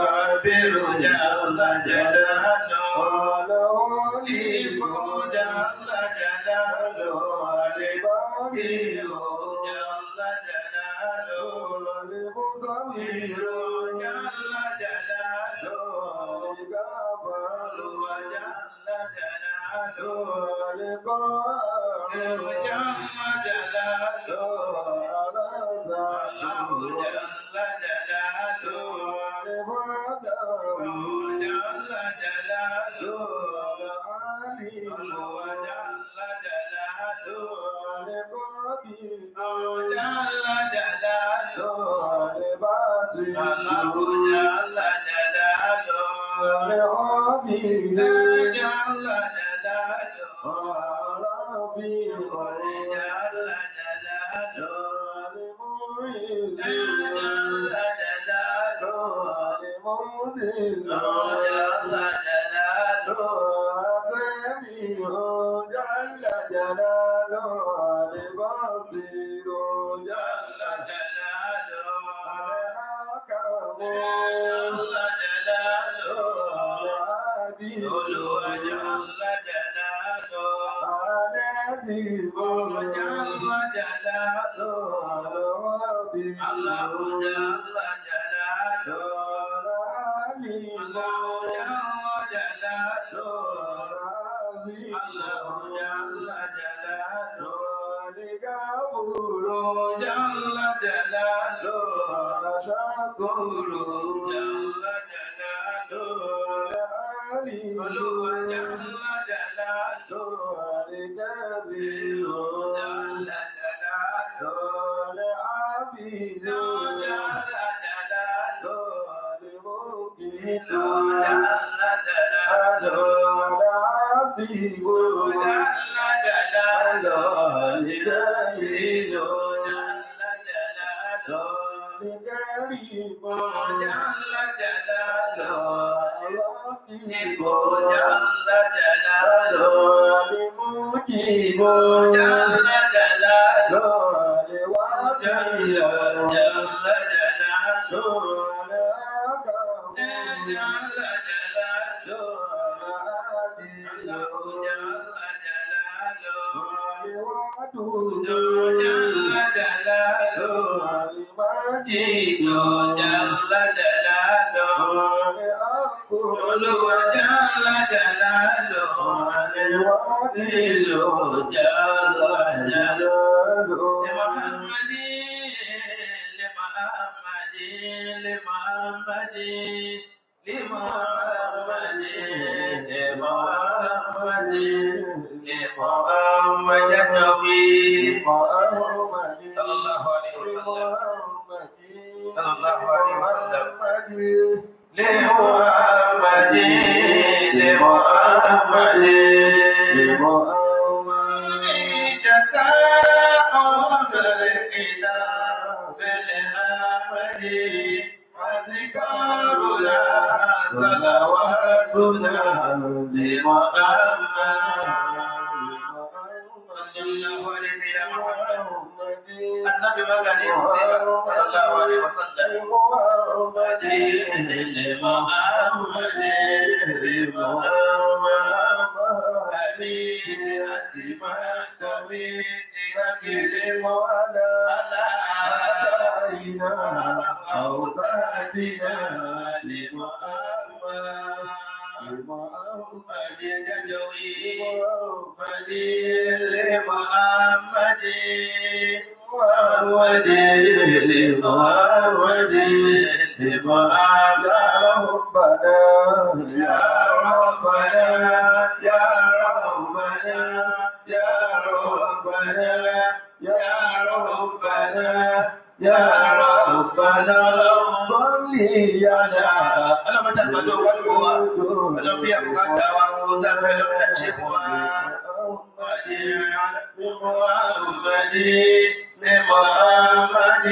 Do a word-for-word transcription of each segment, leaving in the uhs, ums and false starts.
القابر جل جلاله الولي جل جلاله الباقي جل جلاله المصور جل جلاله الغفار جل جلاله القاهر جل جلاله الله جل جلاله جل جلاله العلي جل جلاله جل جلاله الباصر الله جل جلاله العظيم جل جلاله الرفيع جل جلاله المعين جل جلاله المذل جل جلاله السميع جل جلاله البصير جل جلاله الحكم جل جلاله العديد جل جلاله النبي جل جلاله الربي الله جل جلاله العلي الله جل جلاله الله جل جلاله الغفور جل جلاله الشكور جل جلاله العلي جل جلاله الكبير جل جلاله العبيد جل جلاله المقيت جل جلاله العصيب جل جلاله الجليل جل جلاله الكريم جل جلاله الرقيب جل جلاله المجيب جل جلاله الوكيل جل جلاله الأكرم جل جلاله العادل جل جلاله الودود جل جلاله المجيد جل جلاله الأقول جل جلاله الوكيل جل جلاله لمحمد لمحمد لمحمد لمحمد لمحمد لمحمد النبي صلى الله عليه وسلم صلى الله عليه وسلم لمحمد لمحمد لمحمد جزاء الكتاب لأحمد وذكرنا صلواتنا لمحمد صلى الله عليه يا محمد النبي مغني صلى الله عليه وسلم لمحمد لمحمد لمحمد أمين أتمت أمين تنقل وعلى علينا أوطاننا لمحمد لمحمد جدوي محمد لمحمد محمد لمحمد لمحمد ربنا يا ربنا يا ربنا يا ربنا يا ربنا يا ربنا صلي على أنا ما تسمعوا قلبه أنا في أبوك دعوة وتفعل من الشبوة لمحمد لمحمد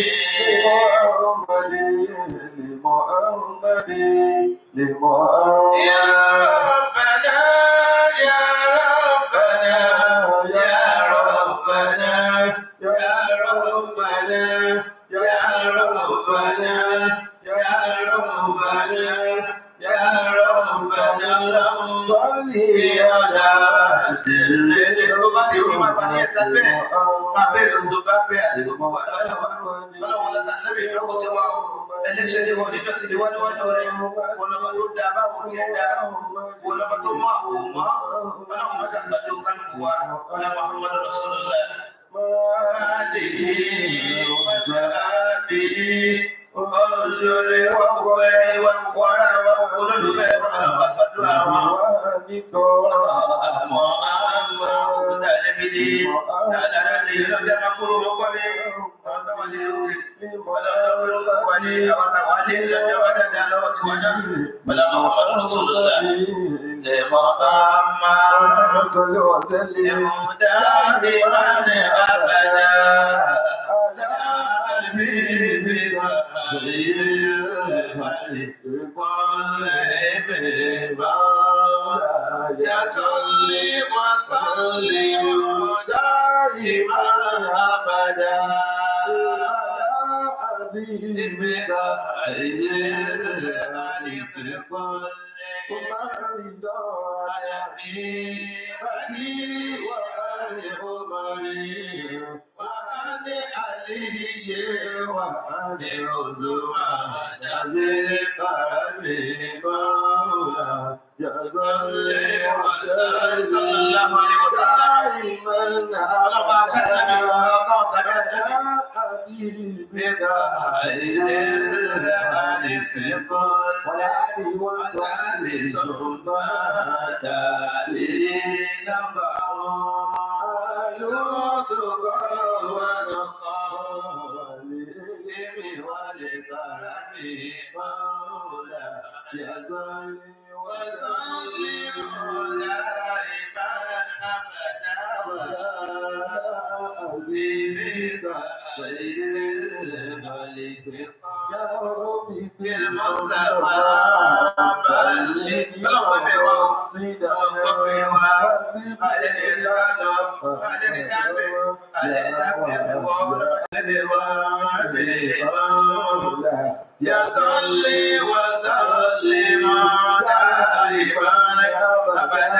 لمحمد لمحمد يا ربنا يا ربنا يا ربنا يا ربنا يا ربنا يا ربنا ربنا يا ربنا صل على سيدنا ẹlẹ́ṣẹ̀ ni wọ́n nígbà tí ni wọ́n níwájú rẹ̀ wọ́n lọ́ba tó dáa báwo ti ẹ̀ dáa wọ́n lọ́ba tó mọ́ àwọn òmọ́ wọ́n náà wọ́n ṣàgbàdo kálukú wa wọ́n náà Muhammadu Rasulullah. Máàlìhì wàsàbìhì olórí wa gbogbo ẹni wa gbogbo ara wa gbogbo olólùfẹ́ wa àgbàdo àwọn àmọ́ àmọ́ òkúta ẹ̀mí ni dáadáa ní ìlọ́jà máa kúrò wọ́pọ̀lé àwọn tó wà nílò rẹ̀ ọlọ́dọ̀ pẹ̀lú wà ní àwọn àwọn alẹ́ ìlọ́jà wà dáadáa lọ́wọ́ tí wọ́n dá wọ́n lọ́wọ́ Muhammadu Rasulullah lẹ́mọ̀ àmà ẹ̀mú dáadé máa ní àbàdà àbíbí wà ilé Salli wa sallim daima abada habibika khairil khalqi kulli wa ali umari wa ali alihi wa ali uzman jazil karami maula يا صلي وسلم صلى الله عليه وسلم على ما كان حبيبك خير الخالق كل وآله وصحبه ثم تابعين معهم لطفا ونقاء للعلم والكرم مولى يا صلي وسلم دائما ابدا حبيبك خير الخلق يا ربي في المصطفى يا صلي وسلم دائما ابدا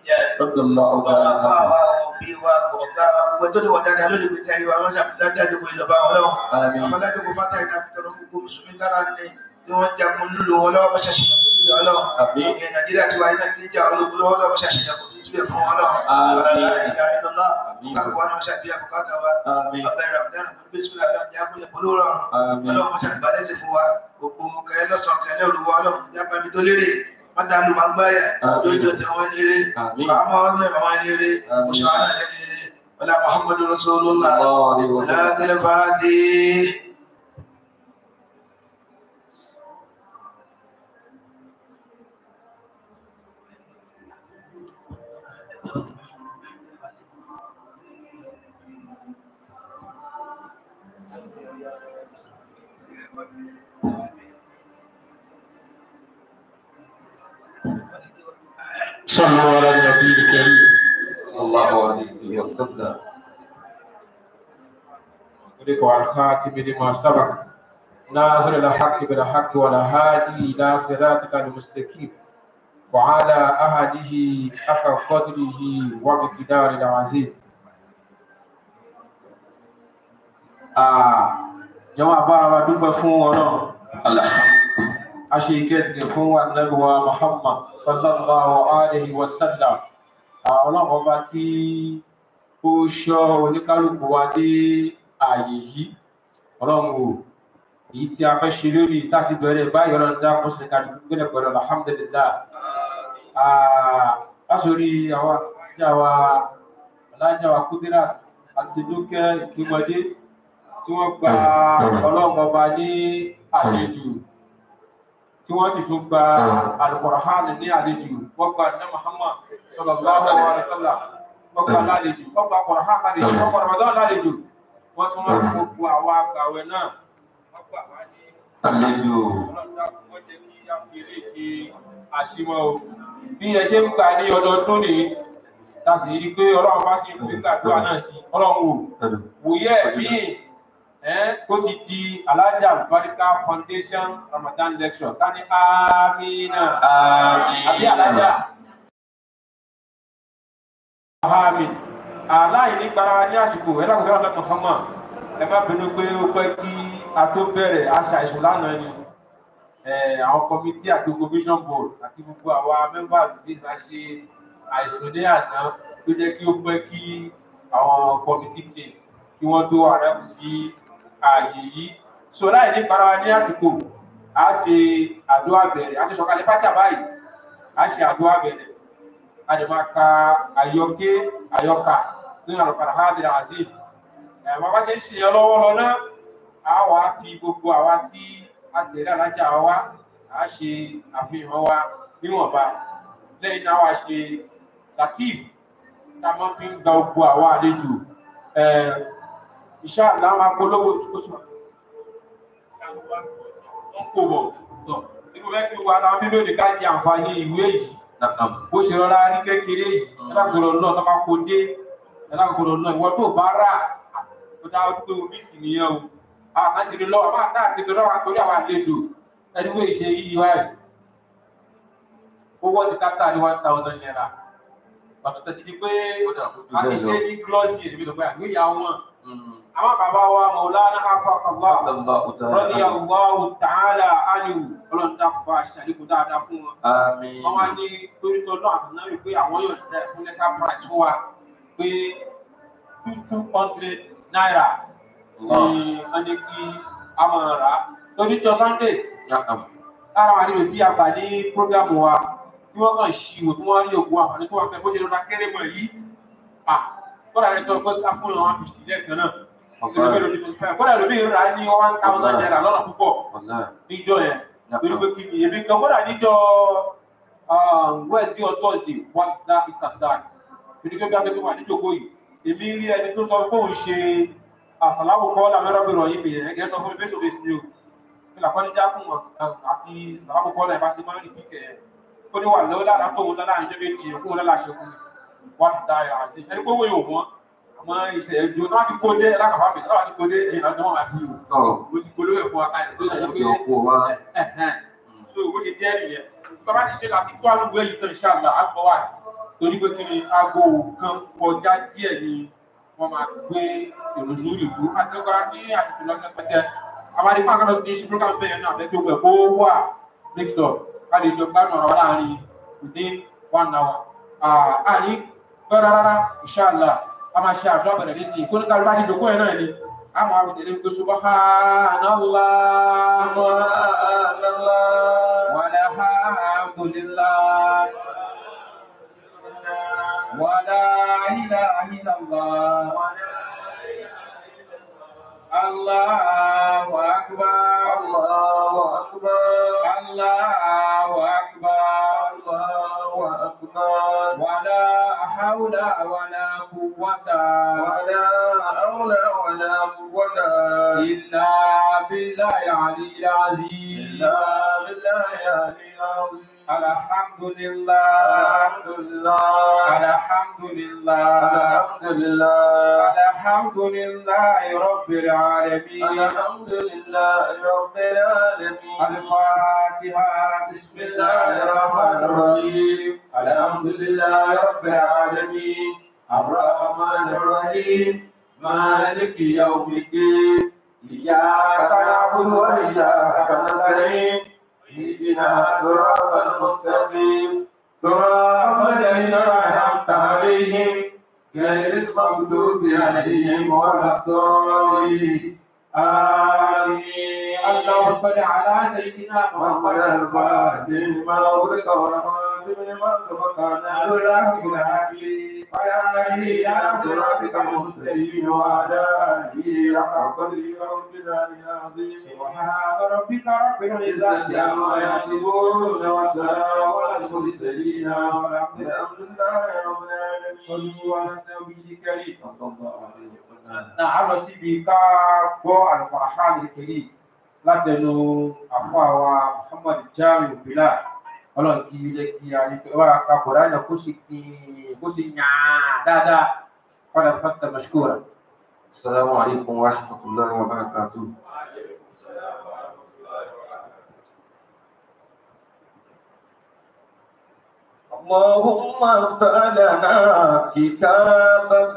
ọba àfa wa òbí wa ọ̀gá gbogbo tó ní wọ́n dáadáa lórí ìgbésí ayé wa wọ́n ṣàpèjá àdúgbò ìjọba ọlọ́run àbádájọ́ kò fátá ìdá àfitọ́ lọ́wọ́ gbogbo mùsùlùmí dára ní ni wọ́n jagun nílùú wọn lọ́wọ́ bọ́ṣà ṣe kò nílùú ọlọ́run ìyẹn nàìjíríà ti wáyé náà kí n jà ológun lọ́wọ́ lọ́wọ́ bọ́ṣà ṣe kò nílùú fún ọlọ́run ọlọ́run ìdá ìdọ́lá kálukú wa náà ṣàbíyà bùkátà wa abẹ́rẹ́ àbúdá bísímìlá lọ́wọ́ ní agbóyè polówó ọlọ́run bọ́ṣà ìgbàlẹ́sẹ̀ fún wa gbogbo kẹ́lẹ́ lọ́sàn kẹ́lẹ́ olùwọ́ ọlọ́run jábàbí tó lérè madalu magbaya dojo tawon ire ama wale mama ire mushana ire wala muhammadu rasulullah wala telefati صلوا على النبي الكريم صلى الله عليه وسلم ولك والخاتم لما سبق ناصر الحق بالحق والهادي الى صراطك المستقيم وعلى اهله حق قدره ومقدار العظيم. آه جماعة بابا دوبا فون ولو أشيكت فون النبي محمد صلى الله عليه وسلم. Ọlọ́run ọba tí ó ṣọ́ oníkálùkù wa dé ààyè yìí ọlọ́run o èyí tí a fẹ́ ṣe lórí ìtàsí bẹ̀rẹ̀ báyìí ọlọ́run dá kó ṣe kájú gbẹ́lẹ̀ pẹ̀lú alhamdulillah. Lásòrí àwa jáwa alájáwa Kudirat àti Lókè Ìkímọdé tí wọ́n gba ọlọ́run ọba ní àlejò tí wọ́n sì tún gba Al-Qur'an ní àlejò wọ́n gba ní Muhammad sallallahu alaihi wasallam wọ́n gba lálejò wọ́n gba Qur'an lálejò wọ́n gba Ramadan lálejò wọ́n tún wọ́n gbogbo àwọn àgbàwẹ̀ náà wọ́n gbà wá ní àlejò ọlọ́dà wọ́n ṣe kí á fi eré ṣe àṣìmọ́ o bí ẹ ṣe ń gbà ní ọdọọdún nìyí ta sì rí pé ọlọ́run bá sì ń fi gbàdúrà náà sí ọlọ́run wò wòye ẹ̀mí kó ti di Alhaja Albarika Foundation Ramadan lecture ká ní amina àbí Alhaja amin aláì ní gbára ní àsìkò ẹ̀dá kò fẹ́ràn lọ́kàn fọ́mọ̀ ẹ má bínú pé ó pẹ́ kí a tó bẹ̀rẹ̀ àṣà ìṣù lánàá ni àwọn kọmitì àti commission board àti gbogbo àwa mẹ́mbà àdúgbò ṣe àìsàn ní àná tó jẹ́ kí ó pẹ́ kí àwọn kọmitì tì kí wọ́n tó àrẹ́kù sí ààyè yìí so láì ní gbára ní àsìkò a ti àdúrà bẹ̀rẹ̀ a ti sọ̀kalẹ̀ pátá báyìí a ṣe àdúrà bẹ̀rẹ̀ a lè máa ka àyọké àyọkà nínú àlùkàrà hádìrà àzíì ẹ̀ bàbá ṣe ń ṣe yẹn lọ́wọ́ lọ náà a wà á fi gbogbo àwa tí a tẹ̀lé alájà wa a ṣe àfihàn wa níwọ̀nba lẹ́yìn náà wà ṣe latif tá a máa fi ń gba gbogbo àwa àlejò iṣẹ́ àláwọn apolówó oṣù wọn kò bọ̀ tọ̀ nínú mẹ́kì wa láwọn bíbélì ká jẹ àǹfààní ìwé yìí bó ṣe rọra rí kékeré yìí ẹlákòrò náà tó bá kó dé ẹlákòrò náà ìwọ tó bá rà ó dá ojú pé omi sì nìyẹn o àwọn kan sì rí lọ́wọ́ máa tá àti pé lọ́wọ́ àtòrí àwọn àlejò ẹni wọ́n ṣe yíyí wáyé owó ti káta ní one thousand naira pàtó tẹ̀sí di pé a ti ṣe ní glossy èdè tó pé àgbéyà wọn àwọn bàbá wa Maulana afaqallah radiyallahu ta'ala anhu ọlọ́dún àpapọ̀ àṣàlékún dáadáa fún wọn. wọ́n wá ní torítọ́ náà àtúná wípé àwọn yóò tẹ̀ fún lẹ́sà price fún wa pé two two hundred naira ní wọ́n ní kí a máa rà á torítọ́ Sunday lára àwọn àdéhùn tí a gbà ní prógámù wa tí wọ́n kàn ṣí ìwò tí wọ́n rí òkú àǹfààní tó wà fẹ́ bó ṣe lọ́dà kéré mọ̀ yìí kọ́dà rẹ̀ tọ́ pé ká fún one fifty lẹ́ẹ̀kan náà kọ́dà lómi rà ní one thousand naira lọ́nà púpọ̀ níjọ́ yẹn torí pé kí ni èmi kan kọ́dà níjọ́ Wednesday or Thursday one that is that that torí pé bí a fẹ́ tó wà níjókòó yìí èmi rí ẹni tó sọ pé òun ṣe àsàlámù kọ́ làmẹ́rọ̀bìrọ̀ yìí bìyẹn ẹ̀gẹ́ sọ fún mi bẹ́sọ̀ bẹ́sọ̀ ni o nígbà kan ní jákùn àti àsàlámù kọ́ làmẹ́ bá ṣe máa ń rí pìtẹ́ ó ní wà lọ́wọ́ lára tó wọn lọ́la àjọ méjì ẹ̀kú wọn lọ́la ṣe fún mi wọ́n ti da ẹ̀rọ àti ẹni pé wọ́n yóò wọ́n àmọ́ ìṣẹ̀ ẹ̀jọ́ náà ti kó dé lákàfà mi náà ti kó dé ẹ̀yìn àti wọn àbí o mo ti polówó ẹ̀fọ́ akáyọ̀ tó yẹ pé so bó ṣe jẹ́ nìyẹn bàbá ti ṣe láti kó àlùgbò èyí tán ìṣàlá àgbọ̀ wá sí torí pé kí ni aago kan kọjá díẹ̀ ni wọ́n máa gbé èrò sórí ìlú àti ọkọ̀ ní àsìkò lọ́sẹ̀ pẹ́tẹ́ àmàdé fún àkàndọ̀ tí ń ṣe program bẹ́ẹ̀ náà àbẹ́ tó wẹ̀ kó wà mixed up ká lè jọ gbádùn ọ̀rọ̀ láàrin within one hour. àní pẹ́ rárá inshallah a máa ṣe àdúrà bẹ̀rẹ̀ ní sí i kó ní kálí bá ti dòkó ẹ̀ náà ni a máa wí tẹ̀lé pé subhanallah walhamdulillah wala ilaha illallah Allahu akbar Allahu akbar Allahu akbar Allahu akbar wala hawla wala quwwata wala hawla wala quwwata illa billahi aliyyil azim illa billahi aliyyil azim. Alhamdulillah Alhamdulillah Alhamdulillah Alhamdulillah Alhamdulillah Rabbil alamin Alhamdulillah Rabbil alamin. Al-Fatiha Bismillahir Rahmanir Rahim. Alhamdulillah Rabbil alamin. Ar-Rahmanir Rahim. Maliki yawmiddin. Iyyaka na'budu wa iyyaka nasta'in. اهدنا صراط المستقيم صراط الذين أنعمت عليهم غير المغضوب عليهم ولا الضالين آمين. اللهم صل على سيدنا محمد الفاتح لما أغلق والخاتم لما سبق ناصر الحق بالحق وعلى آله إلى صراطك المستقيم وعلى آله حق قدره وامتداد العظيم. سبحان ربك رب العزة عما يصفون وسلام على المرسلين والحمد لله رب العالمين. صلوا على النبي الكريم صلى الله عليه وسلم. نعم síbi ká gbọ́ Al-Qur'an al-Karim látẹnu àfọwà Muhammad Jamiu Bilal Ọlọ́run kí jẹ́ kí a ní wá ká Kùránì kó sì kí kó sì yàn dáadáa padà fata mashkura. Assalamu alaikum wa rahmatullahi wa barakatuh. اللهم اغفر لنا كتابك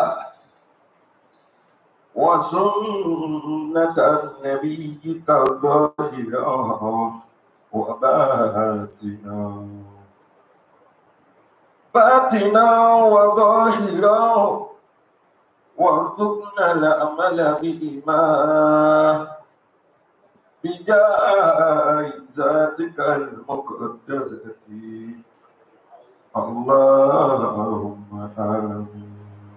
وسنة نبيك ظاهرا وباطنا باطنا وظاهرا وارزقنا العمل بهما بجاه ذاتك المقدسة اللهم آمين.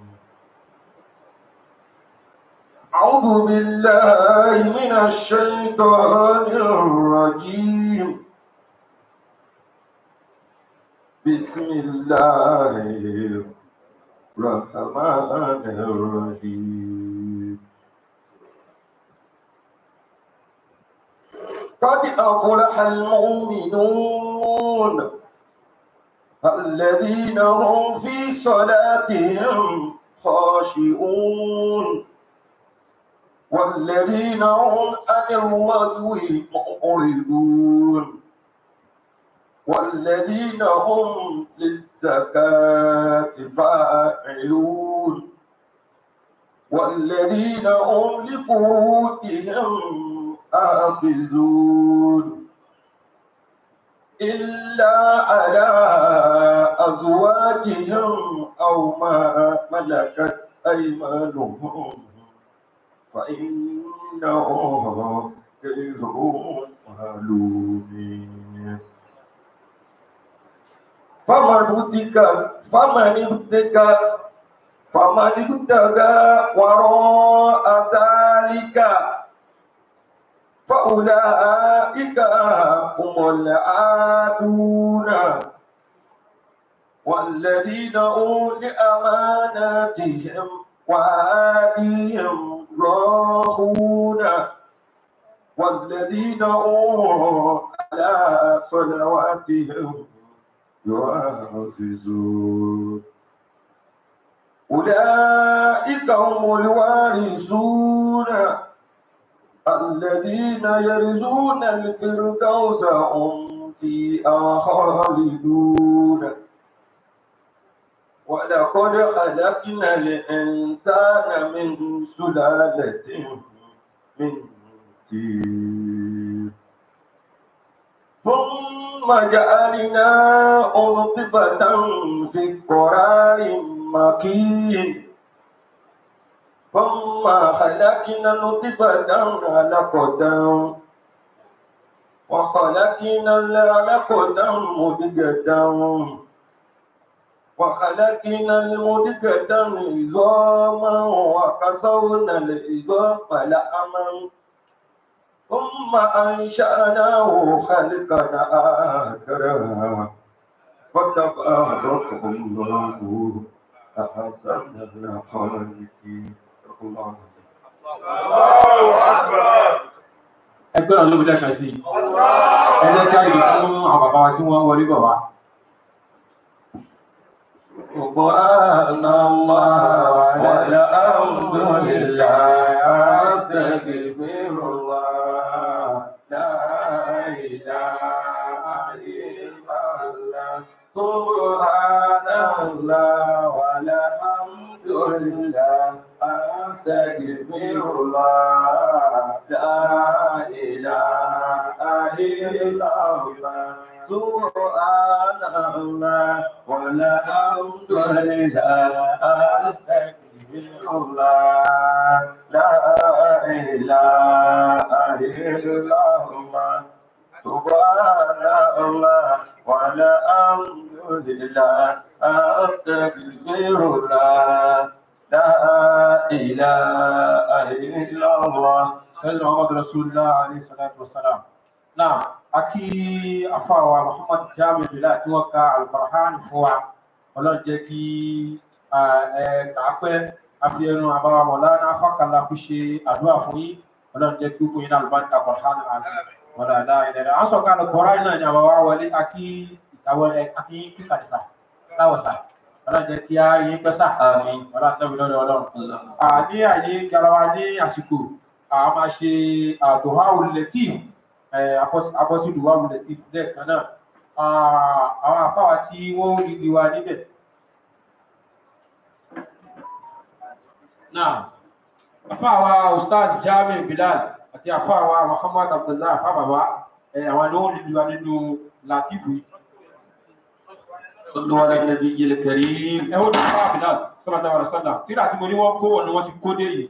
أعوذ بالله من الشيطان الرجيم. بسم الله الرحمن الرحيم. قد أفلح المؤمنون الذين هم في صلاتهم خاشعون والذين هم عن اللغو معرضون والذين هم للزكاة فاعلون والذين هم لفروجهم حافظون إلا على أزواجهم أو ما ملكت أيمانهم فإنهم غير ملومين. فمن ابتغى فمن ابتغى فمن ابتغى وراء ذلك فأولئك هم العادون والذين هم لأماناتهم وعهدهم راعون والذين هم على صلواتهم يحافظون أولئك هم الوارثون الذين يرثون الفردوس هم فيها خالدون ولقد خلقنا الإنسان من سلالة من طين ثم جعلناه نطفة في قرار مكين ثم خلقنا نطفة علقة وخلقنا العلقة مضغة وخلقنا المضغة عظاما وكسونا العظام لحما ثم أنشأناه خلقا آخر فتبارك الله أحسن الخالقين. Allahu Akbar. Ẹgbẹ́ ọ̀nà ló bí lẹ́kàn sí. Ẹ jẹ́ ká ìdí fún àwọn bàbá wa tí wọ́n wọlé bọ̀ wá. Subhanallah walhamdulillah astaghfirullah la ilaha illallah subhanallah walhamdulillah astaghfirullah la ilaha illallah subhanallah walhamdulillah astaghfirullah la ilaha illallah subhanallah walhamdulillah astaghfirullah la ilaha illallah. Sayyidina Muhammad Rasulullah alayhi salatu wassalam. Náà, a kí àfáàwà Muhammad Jami Bilal tí wọ́n ka Al-Qur'an fún wa. Ọlọ́run jẹ́ kí kàápẹ́ àfi ẹnu àbáwà Mọ̀lánà Fákàlà fi ṣe àdúrà fún yín. Ọlọ́run jẹ́ kí ó fún yín náà lùbáríkà Qur'an àti wọ̀lá ìdẹ̀rẹ̀. À ń sọ̀kà Al-Qur'an náà ni àbáwà wọlé akí ìtàwọ̀ akí kíkàdìsà láwọ̀sà. Ọlọ́run jẹ́ kí á yín pẹ́sà. Àmín. Ọlọ́run tẹ́bi lọ́dọ̀ Ọlọ́run. Ní àyè garawa ní àsìkò, a máa ṣe àdúà ul-Latif. Abọ́sílù wà wulẹ̀ tí lẹ́ẹ̀kan náà àwọn àfáwà tí wọ́n rí di wa níbẹ̀. Náà, àfáwà Ustaz Jami Bilal àti àfáwà Muhammad Abdullah àfábàbá àwọn ló rí di wa nínú Latifu yìí. Sallu ala nabiyil karim. Ẹwọ́n tó fáwà Bilal sallallahu alaihi wasallam. Tíra tí mo ní wọ́n kó wọ́n ni wọ́n ti kó dé yìí.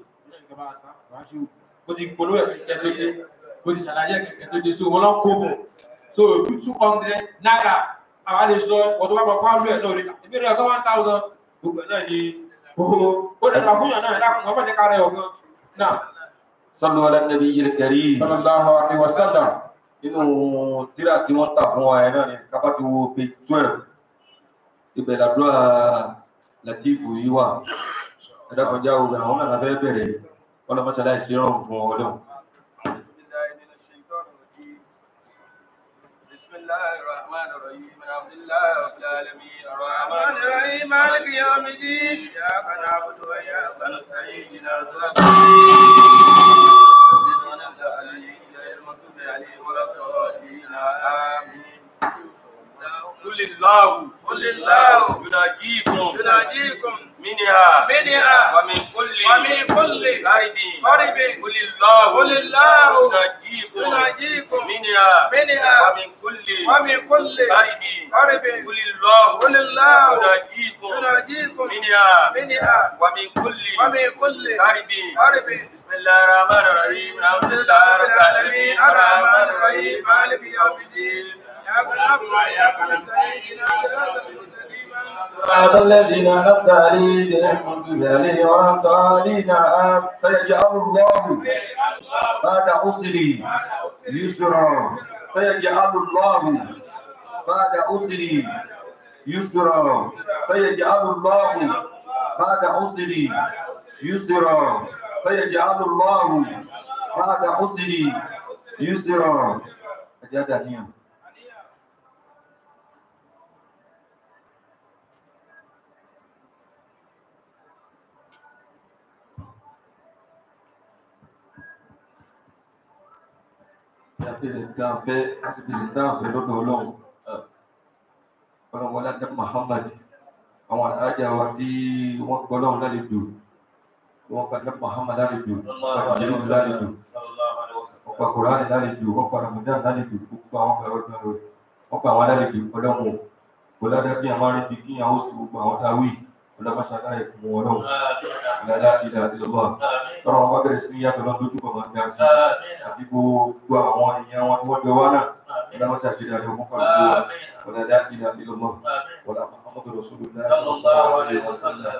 Ó ti polówó ẹ̀ ti ṣẹ́ tó dé. Ó ti ṣàlàyé kẹ̀kẹ́ tó dé so wọ́n lọ kó bọ̀ so two hundred naira àwọn lè sọ ọ̀dọ́ bá bọ̀ fáwọn ẹ̀ náà rí ìbéèrè ọ̀gá one thousand gbogbo náà ni ó dẹ̀ka fún yàn náà ẹ̀dá fún ọmọdé kárẹ̀ ọ̀gán náà. Sallu ala nabiyil karim. Sallallahu alaihi wasallam. Nínú tírà tí wọ́n tà fún wa ẹ̀ náà ni kápá ti wo page twelve ibẹ̀ làdúrà Latifu yìí wà ẹ̀dá kan já ogun àwọn náà lábẹ́ bẹ̀rẹ̀ ọlọ́mọṣẹ́lá ìṣẹ́rọ̀ fún ọlọ́run. بسم الله الرحمن الرحيم الحمد لله رب العالمين الرحمن الرحيم مالك يوم الدين اياك نعبد واياك نستعين اهدنا الصراط المغضوب عليهم ولا الضالين امين. قل الله قل الله يناجيكم يناجيكم منها منها ومن كل ومن كل قرب قرب قل الله قل الله يناجيكم يناجيكم منها منها ومن كل ومن كل قرب قرب قل الله قل الله يناجيكم يناجيكم منها منها ومن كل ومن كل قرب قرب. بسم الله الرحمن الرحيم الحمد لله رب العالمين الرحمن الرحيم مالك يوم الدين إياك نعبد وإياك نستعين صراط الذين أنعمت عليهم غير المغضوب عليهم ولا الضالين سيجعل الله بعد عسر يسرا سيجعل الله بعد عسر يسرا سيجعل الله بعد عسر يسرا سيجعل الله بعد عسر يسرا. أجدني Asibiritan fẹ́ asibiritan fẹ́ lọ́dọ̀ Ọlọ́run Ọlọ́run wọlé adé Muhammad àwọn alájà wa tí wọ́n gbọ́ lọ́wọ́ lálejò wọ́n padà Muhammad lálejò wọ́n padà Jésù lálejò wọ́n pa Kùránì lálejò wọ́n pa Ramadan lálejò gbogbo àwọn ọmọ ẹ̀rọ ìgbà rẹ̀ wọ́n pa àwọn alálejò ọlọ́run ọlọ́dẹ bí àwọn arìnrìn bí kí àwọn oṣù gbogbo àwọn táwí ọlọ́mọṣáká ẹ̀kún wọn náà ìlàlá ìlà ìlọ́wọ́ tọ́rọ wọn bá bẹ̀rẹ̀ sí yàtọ̀ lọ lójú kọ̀ máa ga sí àti gbogbo àwọn èèyàn wọn tí wọ́n jọ wá náà ọlọ́mọṣá ṣe dáadọ́ fún pàtó ọlọ́dẹ ìlà ìlọ́wọ́ ọlá Muhammadu Rasulullah.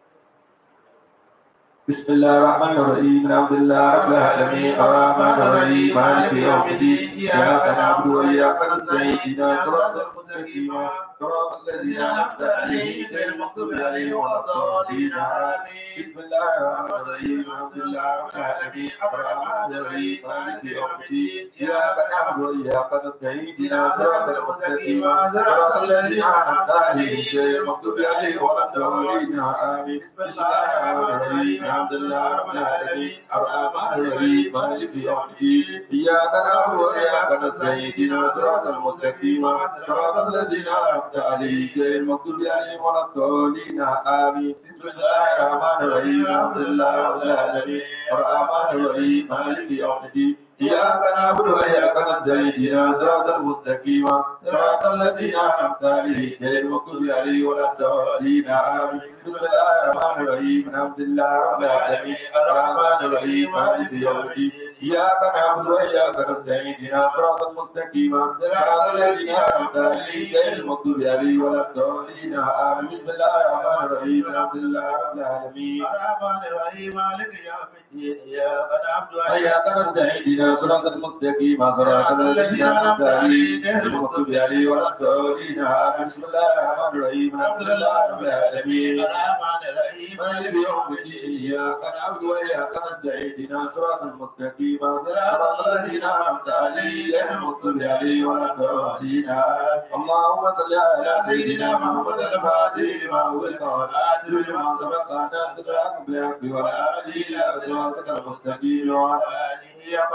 بسم الله الرحمن الرحيم الحمد لله رب العالمين الرحمن الرحيم مالك يوم الدين إياك نعبد وإياك نستعين اهدنا الصراط المستقيم صراط الذين أنعمت عليهم غير المغضوب عليهم ولا الضالين آمين بسم الله الرحمن الرحيم الحمد لله رب العالمين الرحمن الرحيم مالك يوم الدين إياك نعبد وإياك نستعين اهدنا الصراط المستقيم صراط الذين أنعمت عليهم غير المغضوب عليهم ولا الضالين آمين بسم الله الرحمن الرحيم الحمد لله رب العالمين الرحمن الرحيم مالك يوم الدين إياك نعبد وإياك نستعين اهدنا الصراط المستقيم صراط الذين أنعمت عليهم غير المغضوب عليهم ولا الضالين آمين بسم الله الرحمن الرحيم الحمد لله رب العالمين الرحمن الرحيم مالك يوم الدين إياك نعبد وإياك نستعين اهدنا الصراط المستقيم صراط الذين أنعمت عليهم غير المغضوب عليهم ولا الضالين آمين بسم الله الرحمن الرحيم الحمد لله رب العالمين الرحمن الرحيم مالك يوم الدين إياك نعبد وإياك نستعين اهدنا الصراط المستقيم صراط الذين أنعمت عليهم غير المغضوب عليهم ولا الضالين آمين بسم الله الرحمن الرحيم الحمد لله رب العالمين الرحمن الرحيم مالك يوم الدين إياك نعبد وإياك نستعين اهدنا صراط المستقيم صراط الذين أنعمت عليهم غير المغضوب عليهم ولا الضالين آمين بسم الله الرحمن الرحيم الحمد لله رب العالمين الرحمن الرحيم مالك يوم الدين إياك نعبد وإياك نستعين اهدنا صراط المستقيم صراط الذين أنعمت عليهم غير المغضوب عليهم ولا الضالين اللهم صل على سيدنا محمد الفاتح لما أغلق والآخر لما سبق ناصر الحق بالحق والهادي إلى صراطك المستقيم وعلى آله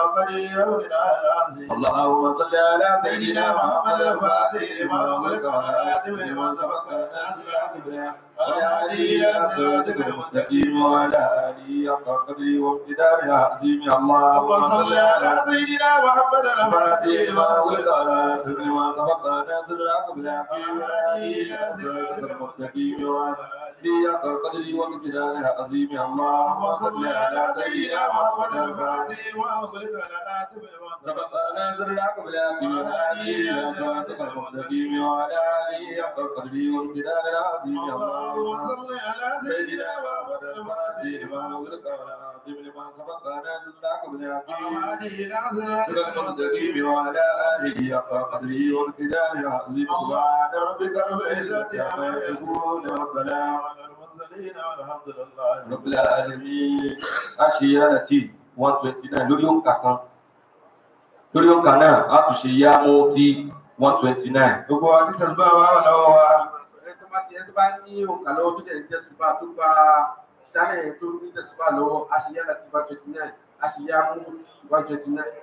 اللهم صل على سيدنا محمد الفاتح لما أغلق والآخر لما سبق ناصر الحق بالحق والهادي إلى صراطك المستقيم وعلى آله حق قدره وامتداره العظيم اللهم صل على سيدنا محمد الفاتح لما أغلق والآخر لما سبق ناصر الحق بالحق والهادي إلى صراطك المستقيم وعلى آله حق قدره وامتداره العظيم اللهم صل على سيدنا محمد الفاتح لما أغلق والآخر لما سبق ناصر الحق بالحق والهادي إلى صراطك المستقيم وعلى آله حق قدره وامتداره العظيم اللهم صل على سيدنا محمد الفاتح لما أغلق والآخر لما سبق ناصر الحق بالحق والهادي إلى صراطك المستقيم وعلى آله حق قدره وامتداره العظيم سبحان ربك رب العزة عما يصفون والسلام على المرسلين والحمد لله رب العالمين أشياء one twenty nine lórí òǹkà kan lórí òǹkà náà a tún ṣe yá mú tí one twenty nine. gbogbo wa títẹ̀ tó bá wà wà lọ́wọ́ wa. ẹni tó bá ti ẹni tó bá ní òǹkà lọ́wọ́ tó tẹ̀ ní tẹ̀síbà tó gba sálẹ̀ tó ní tẹ̀síbà lọ́wọ́ a ṣe yá láti one twenty nine a ṣe yá mú tí one twenty nine.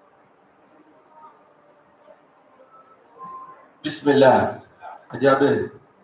bismillah ajá bẹ́ẹ̀.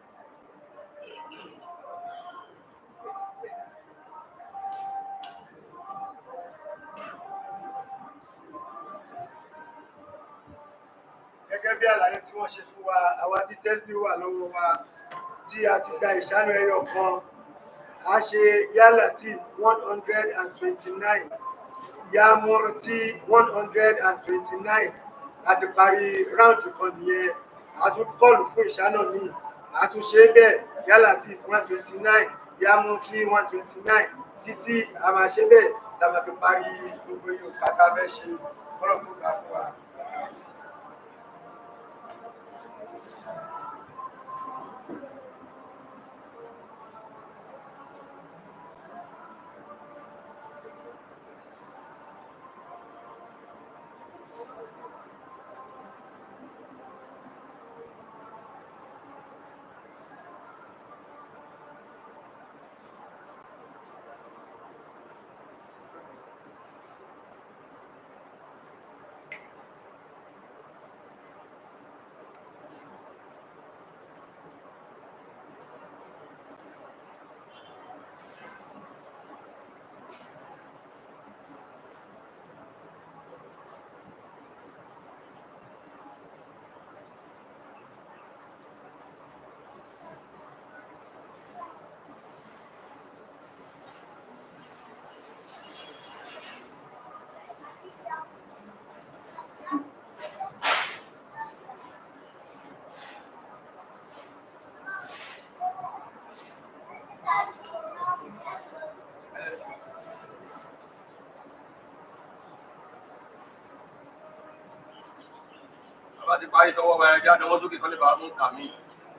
gẹ́gẹ́ bí àlàyé tí wọ́n ṣe fún wa àwa tí tẹ́sí wà lọ́wọ́ wa tí a ti gba ìṣánú ẹyọ kan a ṣe yálà tí one hundred twenty-nine yámú tí one hundred twenty-nine láti parí ráùndì kan nìyẹn a tún kọlù fún ìṣánú míì a tún ṣe bẹ́ẹ̀ yálà tí one twenty-nine yámú tí one twenty-nine títí a máa ṣe bẹ́ẹ̀ tá a máa fi parí gbogbo yìí kàkà fẹ́ ṣe kọ́lọ́kù gbà fún wa. ti parí tọwọ́ wa ẹja náwó sókè kọ́lé bá mú kàmí.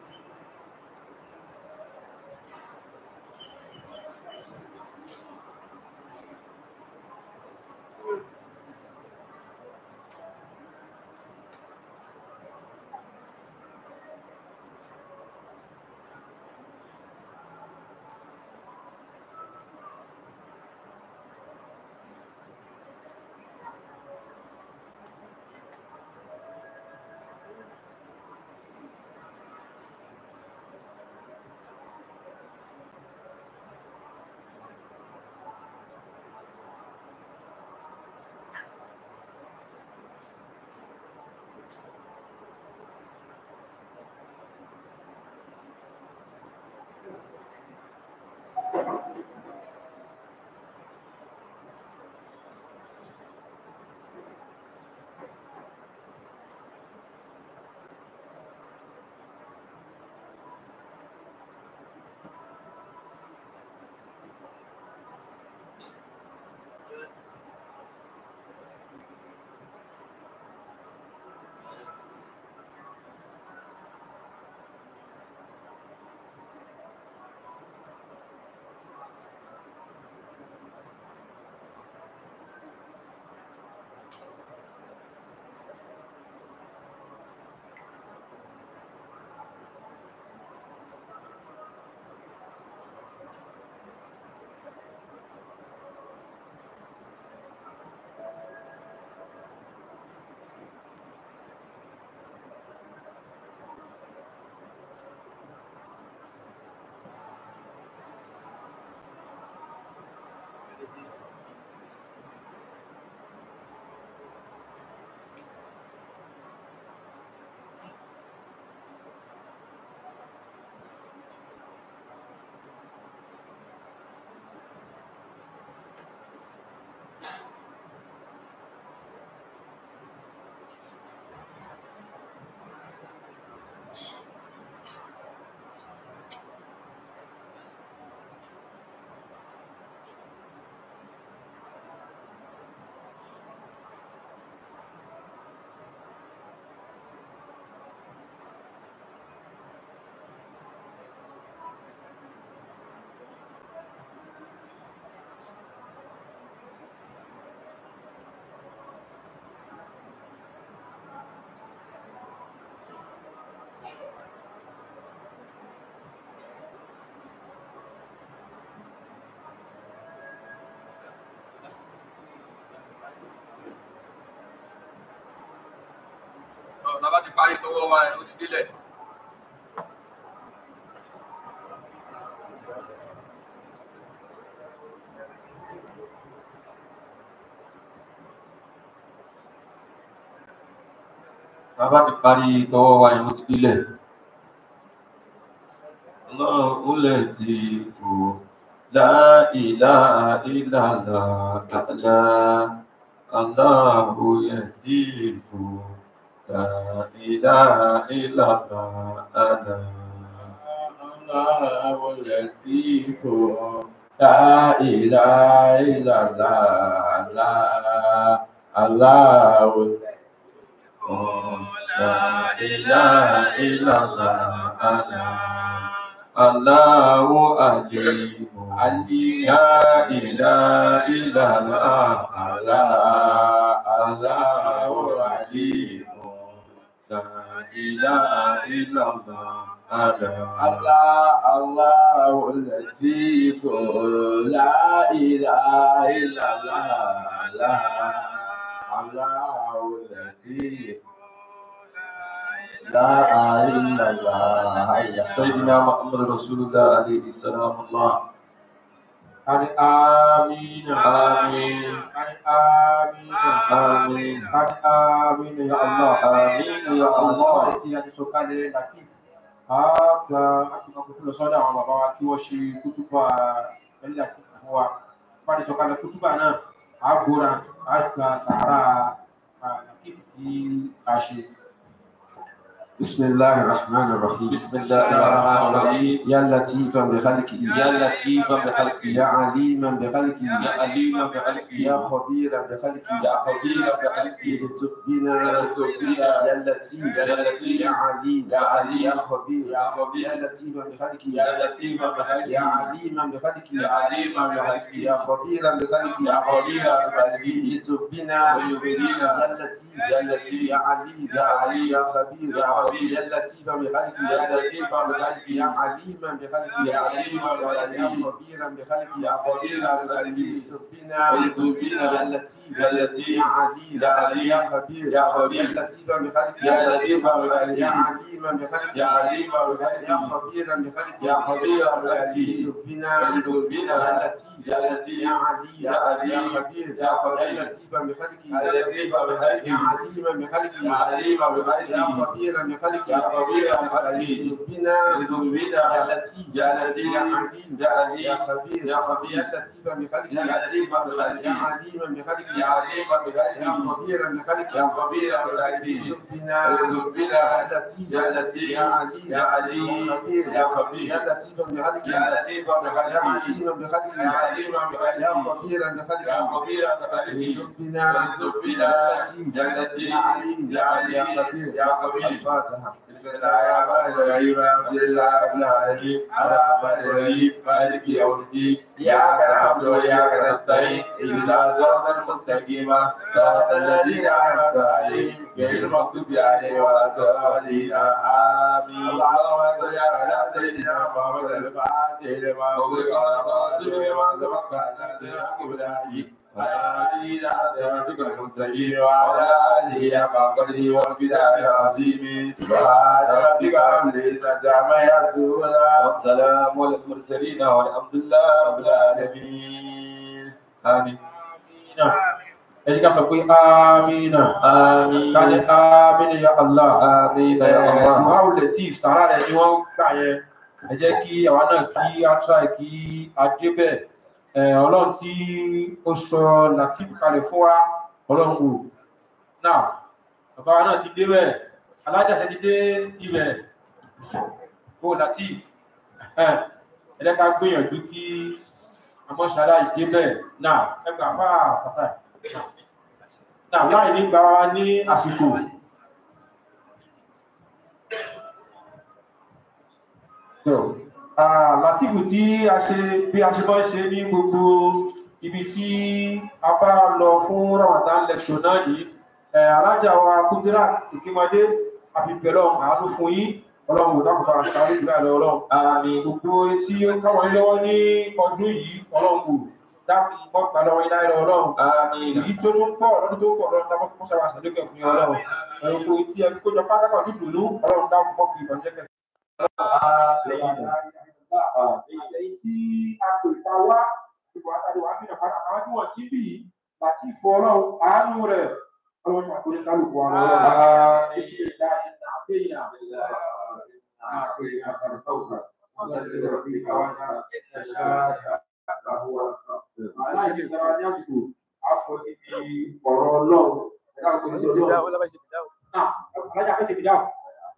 Bàbá ti parí tọwọ́ wa ẹ̀ ló ti délẹ̀. Bàbá ti parí tọwọ́ wa ẹ̀ ló ti délẹ̀. Allahu latifu la ilaha illallah Allahu latifu. La ilaha illallah Allahu latifu La ilaha illallah Allahu La ilaha illallah Allahu alim La ilaha illallah Allahu alim La ilaha illallah Allah Allahu latif La ilaha illallah Allahu latif La ilaha illallah Sayyidina Muhammad Rasulullah alaihi salam Allah Amin amin amin amin amin amin ya Allah amin ya Allah tí a ti sọ kalẹ̀ láti àgbà àtúnkọ́ lọ sọ́dọ̀ àwọn bàbá wa tí wọ́n ṣe kútúbà ẹ̀lẹ́ àti fún wa bá ti sọ kalẹ̀ kútúbà náà àgbòrà àgbà sàárà àti tí a ṣe بسم الله الرحمن الرحيم. بسم الله الرحمن الرحيم. يا لطيفا بخلقه يا لطيفا بخلقه يا عليما بخلقه يا عليما بخلقه يا خبيرا بخلقه يا خبيرا بخلقه التف بنا التف بنا يا لطيف يا لطيف يا عليم يا عليم يا خبير يا خبير يا لطيفا بخلقه يا لطيفا بخلقه يا عليما بخلقه يا عليما بخلقه يا خبيرا بخلقه يا خبيرا بخلقه التف بنا ويبدينا يا لطيف يا لطيف يا عليم يا عليم يا خبير يا خبير يا لطيفا بخلقه يا لطيفا بخلقه يا عليما بخلقه يا عليما بخلقه يا خبيرا بخلقه يا خبيرا بخلقه التف بنا ويبدينا يا لطيف يا لطيف يا عليم يا عليم يا خبير يا خبير يا لطيفا بخلقه يا لطيفا بخلقه يا عليما بخلقه يا عليما بخلقه يا خبيرا بخلقه يا خبيرا بخلقه بنا ويبدينا يا لطيف يا لطيف يا عليم يا عليم يا خبير يا خبير يا لطيفا بخلقه يا لطيفا بخلقه يا عليما بخلقه يا عليما يا بخلقه خبيرا بخلقه يا خبيرا بخلقه بنا ويبدينا يا لطيف يا لطيف يا عليم يا عليم يا خبير يا خبير يا لطيفا بخلقه يا لطيفا بخلقه يا عليما بخلقه يا عليما بخلقه يا خبيرا بخلقه يا خبيرا بخلقه بنا ويبدينا يا لطيف يا لطيف يا عليم يا عليم يا خبير يا خبير يا لطيفا بخلقه يا لطيفا يا بخلقه عليما بخلقه يا عليما يا بخلقه خبيرا يا بخلقه خبيرا بخلقه بنا ويبدينا يا لطيف يا لطيف يا عليم يا عليم يا خبير يا خبير الفاتحة. بسم الله الرحمن الرحيم الحمد لله رب العالمين الرحمن الرحيم مالك يوم الدين اياك نعبد واياك نستعين اهدنا الصراط المستقيم صراط الذين انعمت عليهم غير المغضوب عليهم ولا الضالين امين اللهم صل على سيدنا محمد الفاتح لما أغلق والخاتم لما سبق ناصر الحق بالحق وعلى آله صراطك المستقيم وعلى آله حق قدره وامتداد العظيم سبحان ربك رب العزة عما يصفون والسلام على المرسلين والحمد لله رب العالمين آمين ẹni ká sọ pé amina ká ní amina ya Allah amina ya Allah ìwà olè tí ìsàrà rẹ ni wọn gbà yẹn ẹ jẹ́ kí àwa náà kí á try kí á débẹ̀ Ọlọ́run tí ó sọ Latif kalẹ̀ fún wa Ọlọ́run wò náà bàbá wa náà ti débẹ̀ alájàṣẹ ti dé ibẹ̀ ó Latif ẹ ẹ jẹ́ ká gbìyànjú kí àmọ́ṣálá ìdébẹ̀ náà ẹgbàá fà pàtàkì. Náà láì ní gba ní àsìkò. Látìfù tí a ṣe bí a ṣe bọ́ ṣe ní gbogbo ibi tí a bá lọ fún Ramadan lecture náà yìí. Alájà wa Kudirat Ìkímọdé àfipẹ̀lọ́ àánú fún yín. Ọlọ́run ò dákùnfà sáré jùlọ àlọ́ Ọlọ́run. Àmì gbogbo tí ó káwọn lọ́wọ́ ní ọdún yìí Ọlọ́run kò dákun mọ́ pàlọ́ ilá ẹ̀rọ Ọlọ́run. Àmì èyí tó tó pọ̀ lọ́dún tó pọ̀ lọ́dún táwọn fún sáwà sàdókè fún Ọlọ́run. Ẹ̀rọ kò tí ẹbí kó jọ pátákọ̀ ní ìdùnnú Ọlọ́run dákun mọ́ fi ìbànújẹ́ kẹsàn-án. Èyí tí a pè ká wá ìbò àtàdé wà nínú àpáta àwọn tí wọ́n sí bì í láti ìfọ̀ Ọlọ́run àánú rẹ̀ Ọlọ́run àkórí kálukú àwọn Ọlọ́run. Iṣẹ́ ìdá ìdá àbẹ́yìn àbẹ́yìn àbẹ́yìn àbẹ́yìn aláìní ìdára ní àsìkò àpótí ti ọ̀rọ̀ Ọlọ́run ẹ̀dá òkú ní Ọlọ́run. Náà alájà fẹ́ tèmi dáhùn.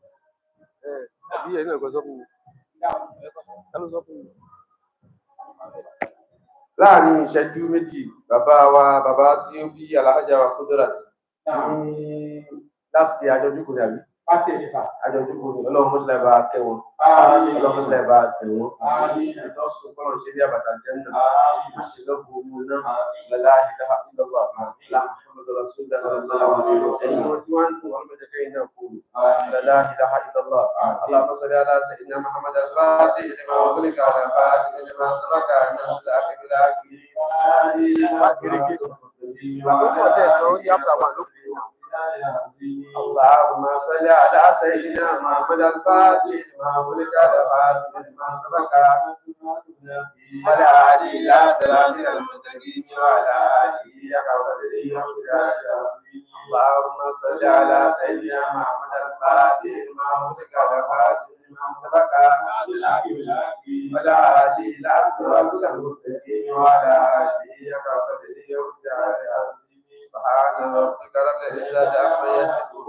Bí ẹ̀rí ẹ̀kọ́ sọ fún mi. Kálọ́ sọ fún mi. Láàárín ìṣẹ́jú méjì, bàbá wa bàbá tí ó bí Alhaja wa Kudirat ní láti àjọjúkò ní àbí? Láti ẹ̀yìn fà. Àjọjúkò ní Ọlọ́run mọ́sílẹ̀ bá kẹwọn. Ọlọ́run mọ́sílẹ̀ bá tẹ̀wọ́n. Ìtọ́sùn kọ́lọ̀ ṣe ní àbàtà jẹ́nà. Má ṣe lọ́gbọ̀ ogun náà. Lọ́lá ìdáhà ìlọ́gbà. Láàmúhàmàdà Rasulullah sallallahu alaihi wasallam. Ẹ̀yin wọn tí wọ́n ń tún ọlọ́mọdé kẹ́yìn náà kú. Lọ́lá ìdáhà ìlọ́gbà. Allahumma salli ala sayyidina Muhammad al-Fatih lima ughliqa al-Fatih lima sabaqa nasla akila اللهم صل على سيدنا محمد الفاتح لما أغلق الفاتح لما سبق وعلى آله إلى صراطك المستقيم وعلى آله اللهم صل على سيدنا محمد الفاتح لما أغلق الفاتح لما سبق وعلى آله إلى صراطك المستقيم وعلى آله سبحان ربك رب العزة عما يصفون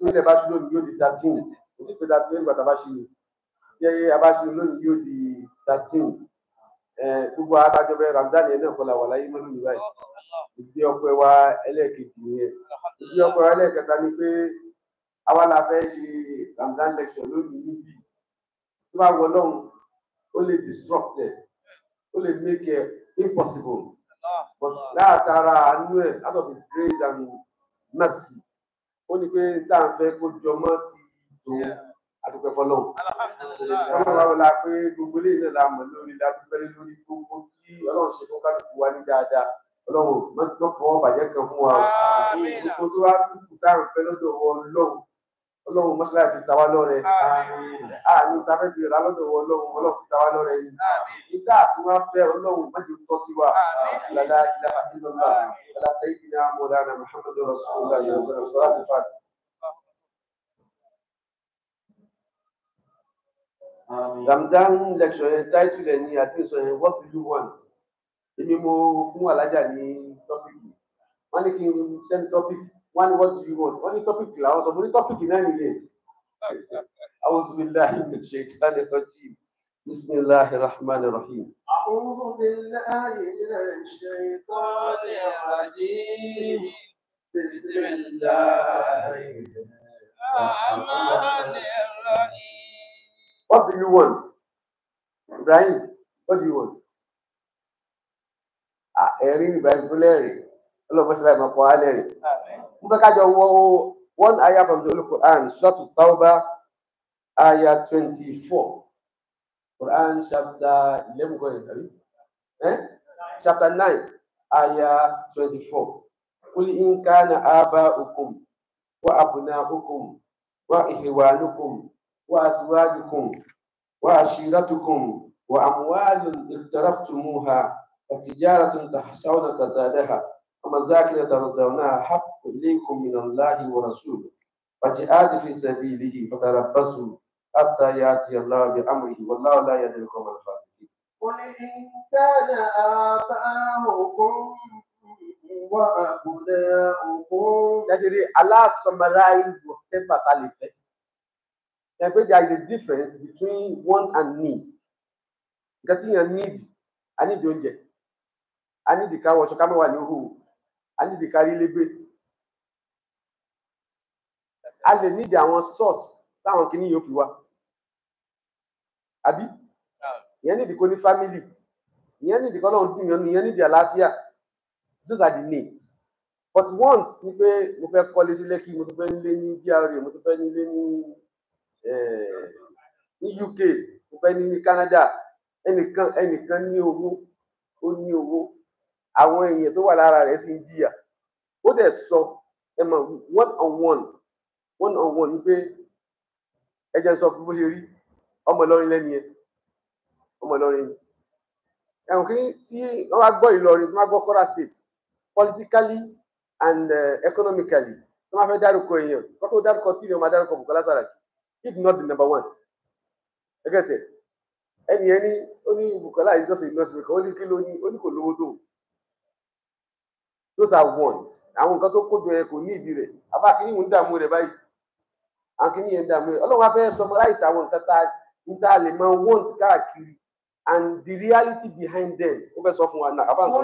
tó ilẹ̀ bá ṣú lónìí yóò di thirteen kò tí pé thirteen nígbà tá a bá ṣe ni tí a bá ṣe lónìí yóò di thirteen gbogbo adájọ́ bẹ́ẹ̀ Ramadan yẹn náà kọlà wà láyé mọ́ lónìí báyìí ìdí ọpẹ́ wa ẹlẹ́ẹ̀kejì nìyẹn ìdí ọpẹ́ wa ẹlẹ́ẹ̀kẹta ni pé àwa la fẹ́ ṣe Ramadan lecture lónìí níbí tó bá wọ lọ́hùn ó lè disrupt ẹ̀ ó lè make it impossible but látara àánú ẹ̀ out of his grace and mercy ó ní pé tá à ń fẹ́ kó jọmọ́ ti tó àdúpẹ́ fọlọ́hùn ọlọ́run wa wọlá pé gbogbo eléyìí náà la mọ̀ lórí ládùúgbẹ́ lórí gbogbo tí ọlọ́run ṣe fún kálukú wa ní dáadáa ọlọ́run má fọwọ́ bàjẹ́ kan fún wa o gbogbo tó wá kúkú tá à ń fẹ́ lọ́dọ̀ wọ ọlọ́run ọlọ́run mọ́ṣáláì fi ta wá lọ́rẹ àní ta fẹ́ fi rà lọ́dọ̀ wọ ọlọ́run ọlọ́run fi ta wá lọ́rẹ yìí nígbà tí wọ́n fẹ́ ọlọ́run má jẹ́ tọ́ sí wa lálá ilaha illallah ala sayyidina mawlana muhammadu rasulullah sallallahu alaihi wasallam. Ramadan lecture yẹn title ẹ ní àdúgbò yẹn what do you want? Èmi mo fún alájà ní tọ́pìkì wọ́n ní kí n send topic wọ́n ní what do you want? Wọ́n ní tọ́pìkì làwọn sọ mo ní tọ́pìkì náà nìyẹn. A'udhu billahi minash shaitanir rajim. Bismillahir rahmanir rahim. A'udhu billahi minash shaitanir rajim. Bismillahir rahmanir rahim. What do you want? Ibrahim, what do you want? Ah, Erin Ibrahim Buleri. Hello, Mashallah, my Quran. Mbakajo wo one ayah from the Holy Quran, Surah At-Tawbah, ayah twenty-four. Quran chapter eleven, go ahead. Eh? Chapter nine, ayah twenty-four. Qul in kana aba'ukum wa abna'ukum wa ihwanukum وأزواجكم وعشيرتكم وأموال اقترفتموها وتجارة تخشون كسادها ومساكن ترضونها أحب إليكم من الله ورسوله وجهاد في سبيله فتربصوا حتى يأتي الله بأمره والله لا يهدي القوم الفاسقين. قل إن كان آباؤكم وأبناؤكم. Actually, Allah summarized whatever Talib said. There is a difference between want and need. Getting a need, I need the oúnjẹ, I need the car wash, car wà ní hù, I need the carry lebe. I lè need àwọn source táwọn kìíní yóò fi wá. Àbí? Ìyẹn need kó ní family. Ìyẹn need kó lọ́run dùn yẹn, ìyẹn need àlàáfíà. Those are the needs. But wants ni pé mo fẹ́ kọ́lé sí Lẹ́kì, mo tún fẹ́ nílé ní G R A, mo tún fẹ́ nílé ní ní U K mo fẹ́ ní Canada ẹnìkan ẹnìkan ní owó ó ní owó àwọn èèyàn tó wà lára rẹ̀ sì ń jìyà ó dẹ̀ sọ ẹ mọ̀ one on one one on one wípé ẹ jẹ́ sọ fún bó ṣe rí ọmọ Ìlọrin lẹ́ni yẹn ọmọ Ìlọrin ni ẹ̀wọ̀n kí tí wọ́n bá gbọ́ Ìlọrin tí wọ́n bá gbọ́ Kwara State politically and uh, economically tí wọ́n bá fẹ́ dárúkọ èèyàn wọ́n tó dárúkọ tí ìyẹn máa dárúkọ Bukola Saraki. If not the number one. I get it. Any any only Bukola is just a nurse maker. Only kilo only only kò lówó tó. Those are wants. Àwọn nǹkan tó kójọ ẹ kò ní ìdí rẹ̀. Àbá kìíní mò ń dààmú rẹ̀ báyìí. Àwọn kìíní yẹn ń dààmú rẹ̀. Ọlọ́run á fẹ́ summarize àwọn nǹkan tá ń tá lè máa want káàkiri and the reality behind them. Ó fẹ́ sọ fún wa náà. Àbá ń sọ.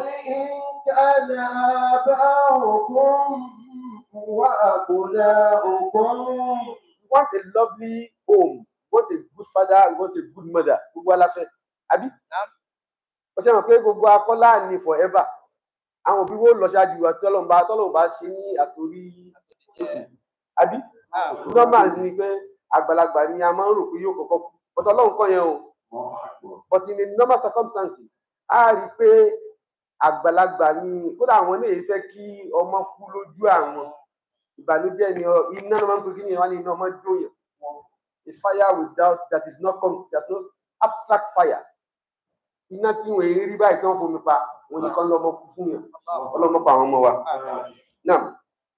Want a lovely home, want a good father, want a good mother. Gbogbo aláfẹ́, àbí? Ó ṣe mọ̀ pé gbogbo akọ́lá ni forever. Àwọn òbí wo lọ ṣáájú wa tọ́lọ́mùbá tọ́lọ́mùbá ṣe ní àtòrí àbí? Normal ni pé àgbàlagbà ni a máa ń rò pé yóò kọ́kọ́ kú. But Ọlọ́run kọ́ yẹn o. But in the normal circumstances, a rí i pé àgbàlagbà ni kódà àwọn ilé yìí fẹ́ kí ọmọ kú lójú àwọn. Ìbànújẹ́ ni iná máa ń pè kí ni wọ́n ní iná máa ń jóyàn. A fire without that is not that not abstract fire. Iná tí wọ́n èrí rí báyìí tí wọ́n fomi pa wọn ni kán lọ́mọ kú fún yàn. Ọlọ́mọ pa àwọn ọmọ wa. Náà.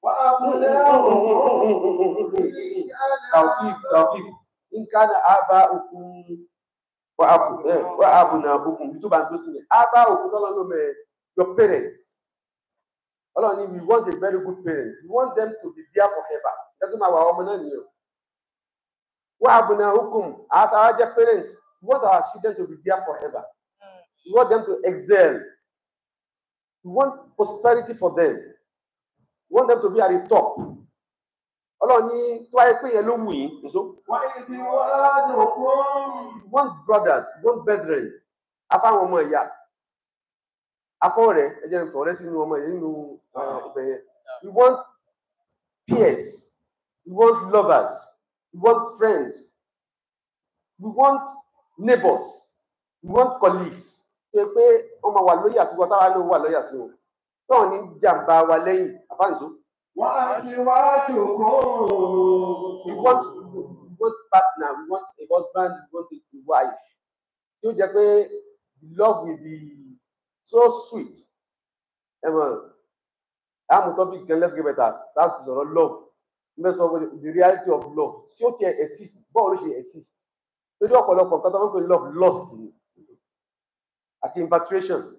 Taofik Taofik nǹkan náà á bá òkun wà á bù náà òkun bí tó bá ń tó sí yẹn. Á bá òkun tọ́lọ́ ló mẹ́ your parents. Ọlọ́run ni we want a very good parents. We want them to be there forever. ẹgbẹ́ máa wà ọmọ náà nìyẹn. Wọ́n àbùnà hukum àtàwọn jẹ́ parents we want our children to be there forever. We want them to excel. We want prosperity for them. We want them to be at the top. Ọlọ́run ní tó wáyé pé yẹn ló wù yín nso. وإذ وعدكم We want brothers, we want brethren. Afáwọn ọmọ ìyá. Afọ́ rẹ̀ ẹ jẹ́ nǹkan ọ̀rẹ́ sínú ọmọ yẹn nínú ibẹ̀ yẹn. We want peers. We want lovers. We want friends. We want neighbors. We want colleagues. Ṣé pé wọ́n máa wà lórí àsìkò táwa ló wà lórí àsìkò. Tọ́ọ̀ ní jàǹbá wa lẹ́yìn àfáàǹsó. وأزواجكم We want we want partner, we want a husband, we want a wife. Tí ó jẹ́ pé the love will be so sweet. Ẹ mọ̀, àmú topic can let's get better. That's the sort of love. Let's talk about the reality of love. Tí ó tiẹ̀ exist, bọ́ọ̀ ló ṣe exist. Torí ọ̀pọ̀lọpọ̀ nǹkan tó ń pè love lost ni. Àti infatuation.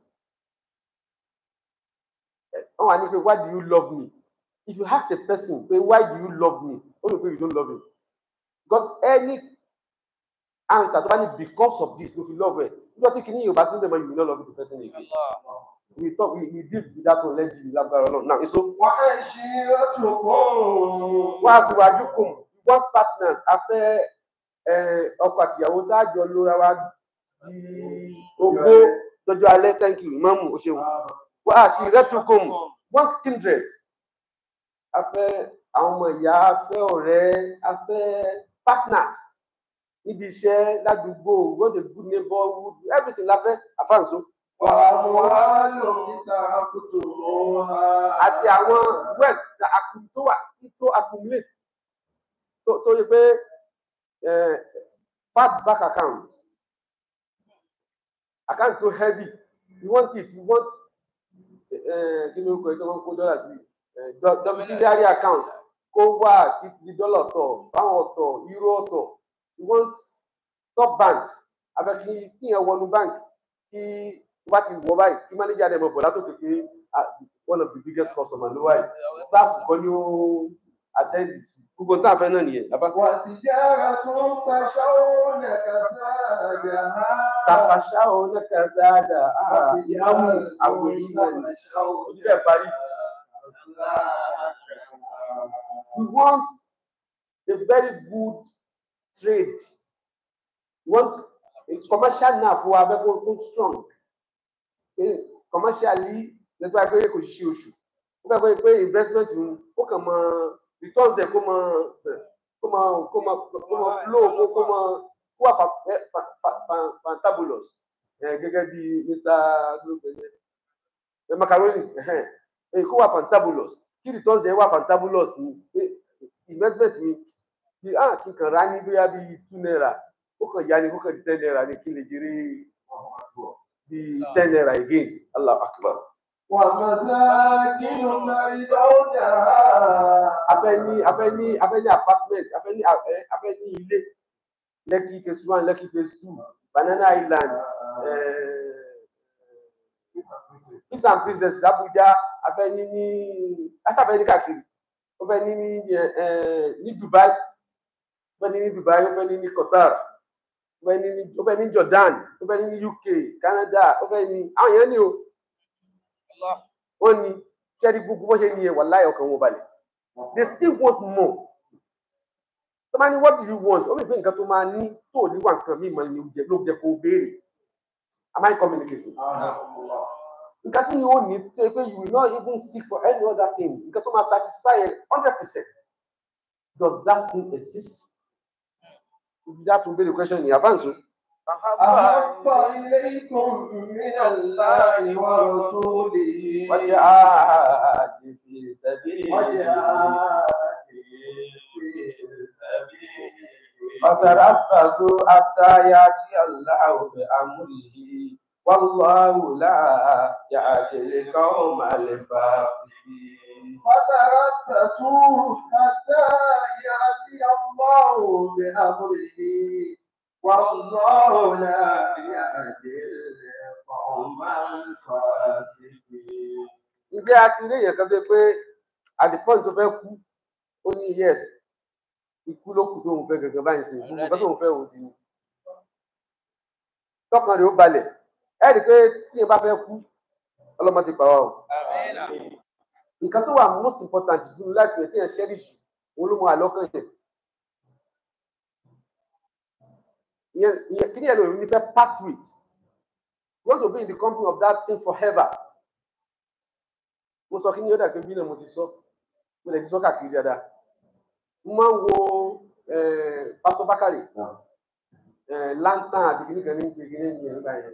Wọ́n wà ní pé why do you love me? If you ask a person, say, why do you love me? Only because you don't love him. Because any answer, because of this, if you love her, you don't think you are seeing them and you will not love the person again. We thought we, we did with that one, let you love that or not. Now, so وعشيرتكم what's what you come? You want partners after ọkọ àti ìyàwó tá a jọ lóra wa di ogó lọ́jọ́ alẹ́. Thank you, Imam Oṣeun. Wa'ashiratukum, want kindred. Afẹ́ àwọn ọmọ ìyá, afẹ́ ọ̀rẹ́, afẹ́ partners níbi iṣẹ́ ládùúgbò, what a good neighborhood, everything láfẹ́ àfáàǹsó. وأموال تأكلونها Àti àwọn wealth tó wà tí tó accumulate tó tó yẹ pé fat back account account tó heavy you want it you want kí ló kọ ẹ tó máa ń kó dọ́là sí domiciliary account kó wà tí di dọ́là ọ̀tọ̀ báwọn ọ̀tọ̀ euro ọ̀tọ̀ you want top banks abẹ kí kí yẹn wọnú bank kí wọ́n bá ti wọ báyìí kí manager dẹ̀ mọ̀ bọ̀ látòkè pé one of the biggest customers ló wáyé staff kan ní ó attend sí gbogbo nǹkan àfẹ́ náà nìyẹn. وتجارة تخشون كسادها Tàfàṣà ọ̀nà kàzáàdà ìmáàmù àwọn èèyàn ìdílé parí. We want a very good trade. We want a commercial now for our people strong. Commercially, that's why I kò ṣiṣẹ́ oṣù. Ó fẹ́ pé pé investment ó kàn mọ returns ẹ̀ kó mọ kó mọ kó mọ kó mọ flow kó mọ kó wà fantabulous gẹ́gẹ́ bí Mister Macaroni kó wà fantabulous kí returns ẹ̀ wà fantabulous ni investment mi bí ah kí n kàn rà ní bóyá bí two naira ó kàn yá ni kó kàn di ten naira ni kí n lè jèrè bí ten naira again. Allahu Akbar. ومساكن ترضونها Afẹ́ ní afẹ́ ní afẹ́ ní apartment afẹ́ ní afẹ́ ní ilé Lekki phase one Lekki phase two Banana Island Peace and Princess l'Abuja afẹ́ ní ní afẹ́ ní káàkiri ó fẹ́ ní ní ní Dubai ó fẹ́ ní ní Dubai ó fẹ́ ní ní Qatar ó fẹ́ ní ní ó fẹ́ ní Jordan ó fẹ́ ní ní U K Canada ó fẹ́ ní àwọn yẹn ní o wọ́n ní sẹ́ẹ̀dì gbogbo bó ṣe ní ẹ̀ wà láyé ọkàn wọn balẹ̀. They still want more. Tó máa ní what do you want? Ó lè gbé nǹkan tó máa ní tó níwà nǹkan mí mọ̀ ní ló jẹ́ kó béèrè. Am I communicating? Nǹkan tí yóò ní tó yẹ pé you will not even seek for any other thing. Nǹkan tó máa satisfy ẹ hundred percent. Does that thing exist? If that will be the question in advance. أحب إليكم من الله ورسوله وجهاد في سبيله وجهاد فتربصوا حتى يأتي الله بأمره والله لا يهدي القوم الفاسقين. فتربصوا حتى يأتي الله بأمره والله لا يهدي القوم الفاسقين. Ǹjẹ́ a ti rí èèyàn kan tó pé at the point tó fẹ́ kú ó ní yes ikú ló kù tóun fẹ́ gẹ́gẹ́ báyìí sí gbogbo nǹkan tóun fẹ́ òun ti ní tọkàn rẹ̀ ó balẹ̀ ẹ rí i pé tí ẹ bá fẹ́ kú ọlọ́mọ ti pa wá o nǹkan tó wà most important jù ní láìpẹ́ tí ẹ cherish jù òun ló mọ àlọ́kàn yẹn ìyẹn ìyẹn kí ni ẹ lò ní fẹ́ part with you want to be in the company of that thing forever mo sọ kí ni ó dà pé bí náà mo ti sọ mo lè ti sọ káàkiri dáadáa mo máa ń wo Pastor Bakari lantan àti kìnnì kan ní kìnnì ní ìgbà yẹn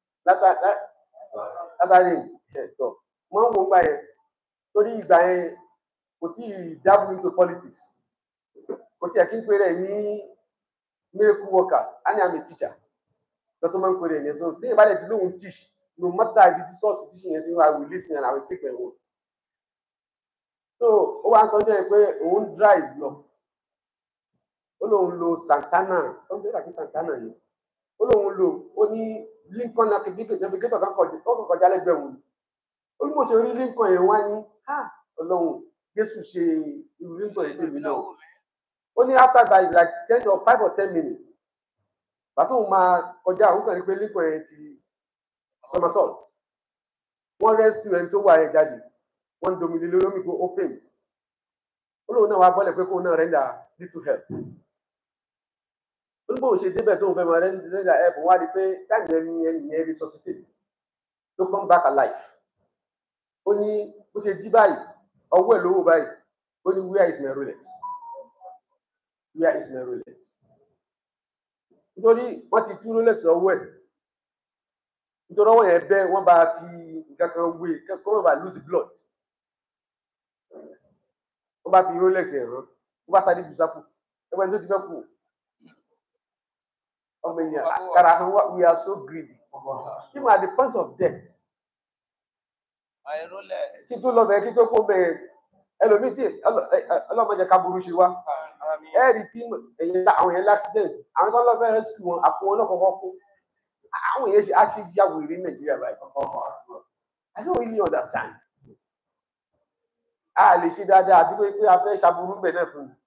látàrí ẹ̀tọ́ mo máa ń wo ìgbà yẹn torí ìgbà yẹn kò tí ì dabble into politics kò tí ì kí n pè rẹ̀ ní miracle worker and I'm a teacher lọ́tọ́ máa ń pè rẹ̀ yẹn so tí ìbá lè di lóhun teach no matter ibi tí source teaching yẹn ti wá I will listen and I will pick my own so ó wá ń sọ ọjọ́ yẹn pé òun drive lọ ó lóun lo Santana something like Santana yìí ó lóun lo ó ní Lincoln navigator kan kọjá lẹ́gbẹ̀ẹ́ òun ó ní mo ṣe rí Lincoln yẹn wá ní ha Ọlọ́run Jésù ṣe irú Lincoln yẹn fèmí náà ó ní after that like ten or five or ten minutes bàtà òun máa kọjá òun kàn ní pé Lincoln yẹn ti somersault wọ́n rescue ẹni tó wà yẹn jáde wọ́n domini lórí kó ó faint ó lóun náà wá bọ́lẹ̀ pé kóun náà render little help ó ní bóun ṣe débẹ̀ tóun fẹ́ máa render help wọ́n á rí i pé táìmù ẹni ẹni yẹn resuscitate tó come back alive ó ní bó ṣe jí báyìí ọwọ́ ẹ̀ lówó báyìí ó ní where is my Rolex where is my Rolex nítorí wọ́n ti tú Rolex ọwọ́ ẹ̀ nítorí ọwọ́ yẹn bẹ́ wọ́n bá fi nǹkan kan wé kó wọ́n bá lose blood wọ́n bá fi Rolex ẹ̀ rán wọ́n bá sáré jù sápò ẹgbẹ́ tó ti fẹ́ kù ọmọ èèyàn kára fún wa we are so greedy even at the point of death kí tó lọ bẹ̀ẹ́ kí tó kó bẹ̀ẹ́ ẹlòmíì tí ọlọ́mọdé ká burú ṣe wá ẹ̀ẹ́dì tí àwọn yẹn l'accident àwọn tó lọ fẹ́ rescue wọn àpò wọn náà kọ́kọ́ kó àwọn yẹn ṣe actually yà wèrè Nàìjíríà báyìí I don't really understand a lè ṣe dáadáa àti pé a fẹ́ ṣàbùrú bẹ̀ náà fún mi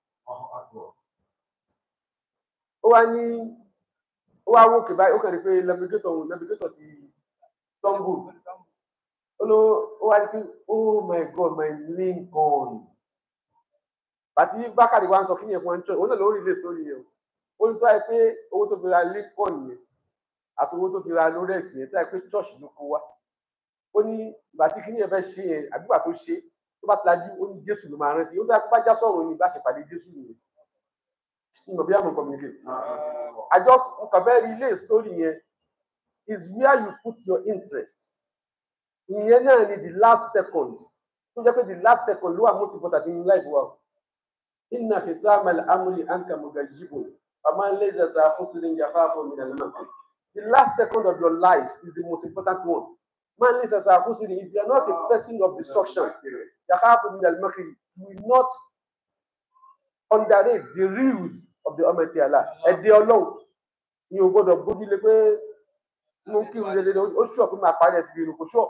ó wá ní ó wá wókè báyìí ó kàn rí pé navigator òun navigator ti stumble ó ló ó wá ní pé oh my God my Lincoln bàtí Bákàrí wa ń sọ kí ni ẹ̀fọn ń tọ́ òun náà ló rí ilé sórí yẹn ó ní tó wáyé pé owó tó fi ra Lincoln yẹn àti owó tó fi ra Rolex yẹn tó wáyé pé church ló kó wá ó ní bàtí kí ni ẹ fẹ́ ṣe yẹn àdúgbà tó ṣe tó bá tilajú ó ní Jésù ló máa rántí ó bá bá já sọ̀rọ̀ ní bá ṣe pàdé Jésù nìyẹn ìmọ̀ bí àmọ̀ communicate I just nǹkan bẹ́ẹ̀ rí ilé story yẹn is where you put your interest ìyẹn náà ni the last second tó jẹ́ pé the last second ló wà most important in life wa inna fi ta'mal amri anka mugajibun ama laysa sa khusrin yakhafu min al-makr the last second of your life is the most important one man laysa sa khusrin if you are not a person of destruction yakhafu min al-makr you will not underrate the rules of the Almighty Allah ẹ̀dẹ̀ Ọlọ́run ni o gbọ́dọ̀ gbójú lé pé mo kí n lè ó ṣùọ́ pé máa parí ẹ̀sìn ìrìn kò ṣùọ́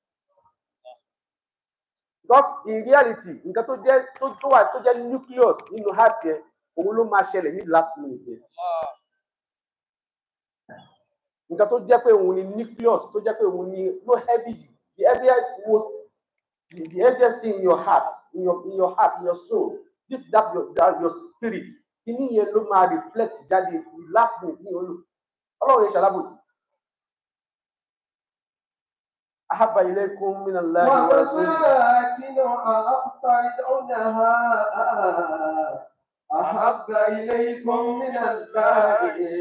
because in reality nǹkan tó jẹ́ tó wà tó jẹ́ nucleus nínú heart yẹn òun ló máa ṣẹlẹ̀ ní last minute yẹn nǹkan tó jẹ́ pé òun ni nucleus tó jẹ́ pé òun ni no heavy the heaviest most the, the heaviest thing in your heart in your in your heart in your soul deep down your down your spirit kíní yẹn ló máa reflect jáde the last minute yẹn ó lò Ọlọ́run yẹn ṣàlábòsí. أحب إليكم من الله ورسوله ومساكن أخطأتونها أحب إليكم من الله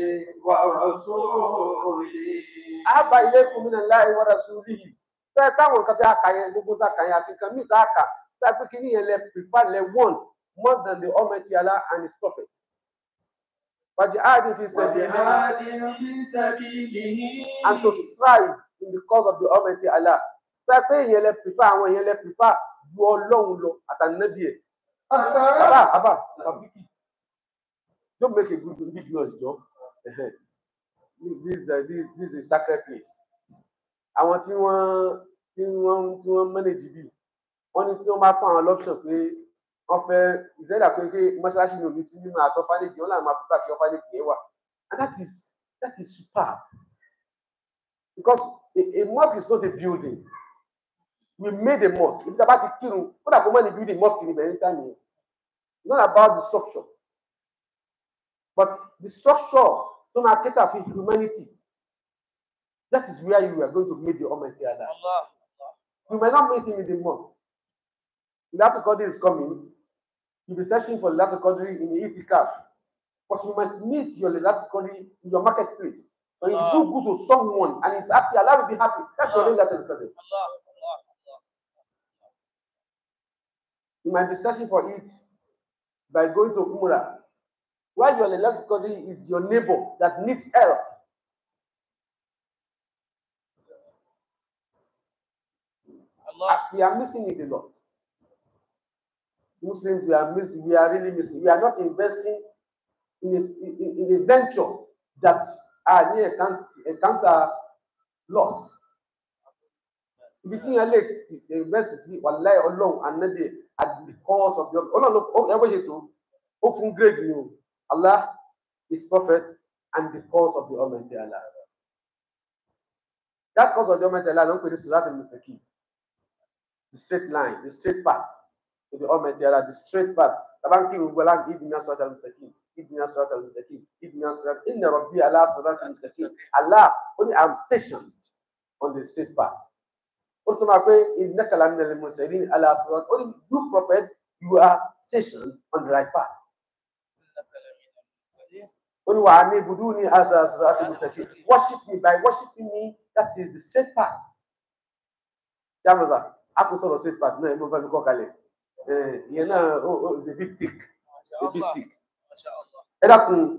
ورسوله أحب إليكم من الله ورسوله tẹ́ táwọn nǹkan tí a kà yẹn gbogbo tá a kà yẹn àti nǹkan míì tá a kà tá a pé kí nìyẹn lẹ prefer lẹ want more than the Almighty Allah and his prophet. وجهاد في سبيله and to strive in the cause of the Almighty Allah. Tẹ́ pé ìyẹn lẹ prefer àwọn ìyẹn lẹ prefer ju Ọlọ́run lọ àtànẹ́bí ẹ̀. Àbá àbá àbíkì. Don't make a good big noise, Joe. This, uh, this, this is a sacred place. Àwọn tí wọ́n tí wọ́n tí wọ́n manage bí wọ́n ní tí wọ́n bá fún àwọn option pé wọ́n fẹ́ ìṣẹ́dá pé pé mọ́ṣáláṣí ní òní sí nínú àtọ́ fánẹ́jì wọn làwọn máa fi pàkí ọ̀fánẹ́jì yẹn wà. And that is that is superb. Because a, a mosque is not a building. We made a mosque. If it's about the kírun, what about when you build a mosque in any time? It's not about the structure. But the structure to market of humanity. That is where you are going to meet the Almighty Allah. Allah. You might not meet him in the mosque. Latul Qadr is coming. You'll be searching for Latul Qadr in the itikaf. But you might meet your Latul Qadr in your marketplace. When you do good to someone and he's happy, Allah will be happy. That's your name, Latul Qadr. Allah. Allah. You might be searching for it by going to Umrah. While your Latul Qadr is your neighbor that needs help. Allah. We are missing it a lot. Muslims, we are missing, we are really missing. We are not investing in a, in, in a venture that are near a counter, a counter loss. Ibi tí yẹn lè invest sí wàláì Ọlọ́run ànábì at the cause of the Ọlọ́run ẹgbẹ́ ṣètò ó fún grade ni o. Allah, His prophet, and the cause of the Almighty Allah. That cause of the Almighty Allah ló ń pè ní Sirat al-Mustaqim. The straight line, the straight path to the Almighty Allah, the straight path. Tabanki Ugola, Ibn Surat al-Mustaqim, Ibn Surat al-Mustaqim, Ibn Surat, Inna Rabbi Allah Surat al-Mustaqim. Allah, only I'm stationed on the straight path. Also, my way in Nakalam al-Muslimin, Allah Surat, only you prophet, you are stationed on the right path. Only Wa'ani Buduni as a Surat al-Mustaqim. Worship me by worshiping me, that is the straight path. Yamaza. Aku sọ̀rọ̀ straight path náà mo fẹ́ fi kọ́ kalẹ̀ ìyẹn náà ó is a bit thick a bit thick ẹ dákun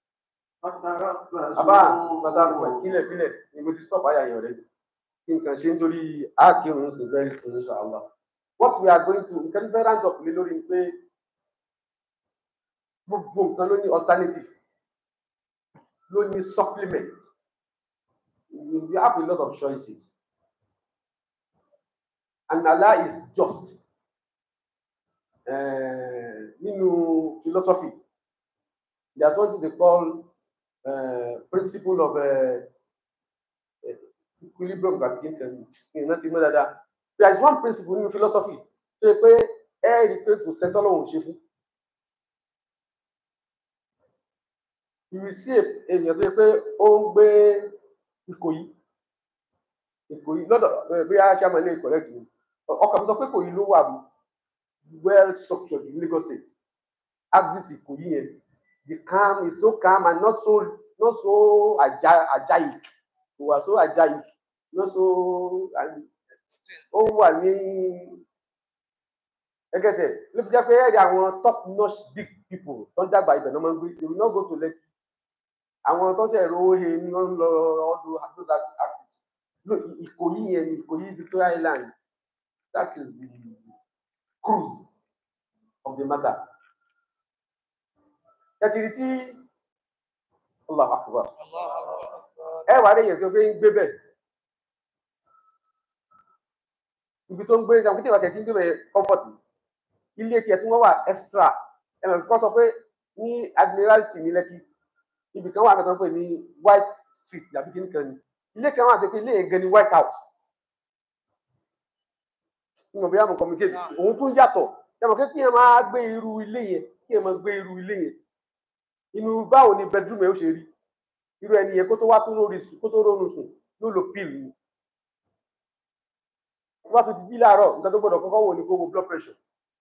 bàbá bàbá rẹ kílẹ̀ kílẹ̀ ni mo ti stop àyà yẹn rẹ kí n kàn ṣe nítorí àkírun sí very soon inshallah. What we are going to nǹkan fẹ́ round up lé lórí ni pé gbogbo nǹkan ló ní alternative ló ní supplement. We have a lot of choices. And Allah is just. Uh, in philosophy, there's what they call uh, principle of uh, equilibrium. There is one principle in philosophy. You will see a Ikoyi. Ikoyi, not we are shaman correct me. Okay, so people you know are well structured in Lagos State. Axis Ikoyi, the calm is so calm and not so not so archaic. We are so archaic, not so and oh well me. I get it. Look at there are top-notch big people. Don't die by the normal. They will not go to let. I want to say row here, no all those axis. Look, Ikoyi and Ikoyi Victoria Island. That is the cruise of the matter. Yatiriti Allah Akbar. Eh, why they are going baby? Ibi tó ń gbé ìjàmbá tí ìwà tẹ̀sí ń gbé comforting. Ilé tiẹ̀ tún wọ́n wà extra. Ẹ̀mọ̀ kọ́ sọ pé ní Admiralty ní Lẹ́kì. Ibi kan wà mẹ́ta pé ní White Street tàbí kí nìkan ni. Ilé kan wà pé ilé yẹn ní White House. Mo bí àmọ̀ communicate. Òun tún yàtọ̀. Ẹ̀mọ̀ pé kí ẹ máa gbé irú ilé yẹn. Kí ẹ máa gbé irú ilé yẹn. Inú báwo ni bedroom ẹ ó ṣe rí? Irú ẹni yẹn kó tó wá tó lórí kó tó rọrùn sùn ló lo pill ni. Wọ́n tún ti jí láàárọ̀ nǹkan tó gbọ́dọ̀ kọ́kọ́ wò ní kó wo blood pressure.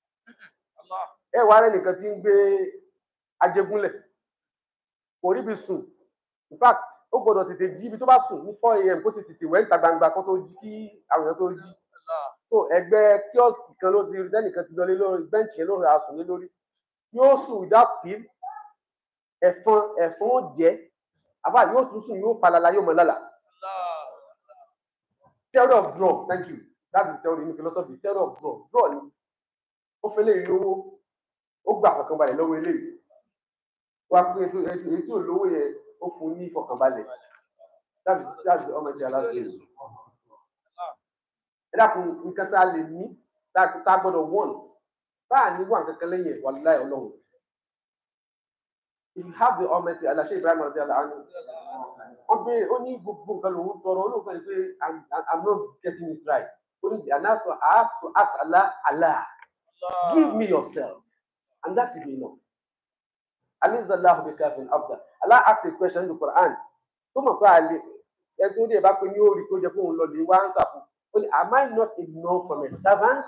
Ẹ wá rẹ̀ nìkan tí ń gbé Ajégúnlẹ̀ kò rí bí sùn. In fact ó gbọ́dọ̀ tètè jí ibi tó bá sùn ní four a m kó ti tètè wẹ̀ níta gbangba kó tó jí kí àwọn èèyàn tó jí. So ẹgbẹ́ kíọ́sì kan ló di lẹ́nìkan ti lọlé lórí bẹ́ǹchì yẹn ló ra sùn lé lórí. Yóò sùn without pill. Ẹ̀fọn ẹ̀fọn ó jẹ́ àbá yóò tún sùn yóò falala yóò mọ̀ lálà. Theory of draw, thank you. That's the theory in philosophy. Theory of draw. Draw ni. Ó fẹ́ lè lówó. Ó gbà fọkànbalẹ̀ lọ́wọ́ eléyìí. Wá fún ètò ètò ètò olówó yẹn ó fún ní fọkànbalẹ̀. That's that's the Almighty Allah's will. Ẹ dákun nǹkan tá a lè ní tá a gbọ́dọ̀ want báà ní wà kankan lẹ́yìn wàláì ọlọ́run. If you have the Almighty Allah, Sheikh Ibrahim Radiallahu anhu, wọ́n béèrè ó ní gbogbo nǹkan lòun tọrọ olóògbé ni pé I'm I'm not getting it right. Only and now I have to ask Allah, Allah, give me yourself, and that will be enough. Alaysa Allahu bikafin abda. Allah asks a question in the Quran. Tó mọ̀ pé àlè ẹ tó dé bá pé ní orí tó jẹ fún òun lọ lè wá ń sàfún. Ó ní, am I not enough from a servant?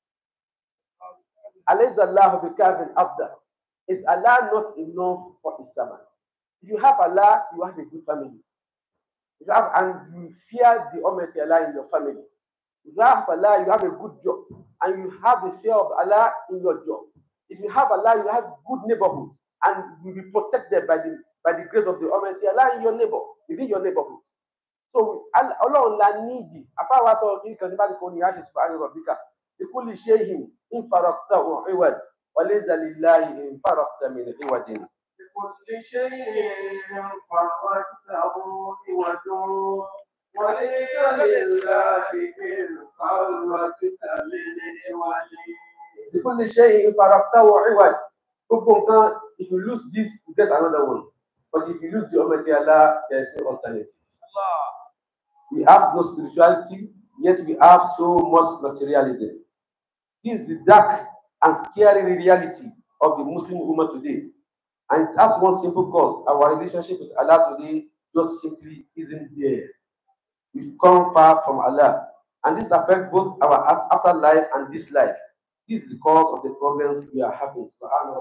Alaysa Allahu bikafin abda. Is Allah not enough for his servant? If you have Allah, you have a good family. If you have and you fear the Almighty Allah in your family. If you have Allah, you have a good job, and you have the fear of Allah in your job. If you have Allah, you have good neighborhood, and you will be protected by the by the grace of the Almighty Allah in your neighbor, within your neighborhood. So Allah la need. Apa wa so kini kan ba ko ni ya subhanahu wa ta'ala. Bikulli shay'in in faraqtahu iwad, wa laysa lillahi in faraqta min iwadin. بكل شيء فرقته وجوه وليس لله إن فرقت من وجه. بكل شيء فرقته عوض. If you lose this, you get another one. But if you lose the Almighty Allah, there is no alternative. We have no spirituality, yet we have so much materialism. This is the dark and scary reality of the Muslim Ummah today. And that's one simple cause. Our relationship with Allah today just simply isn't there. We've come far from Allah. And this affects both our afterlife and this life. This is the cause of the problems we are having.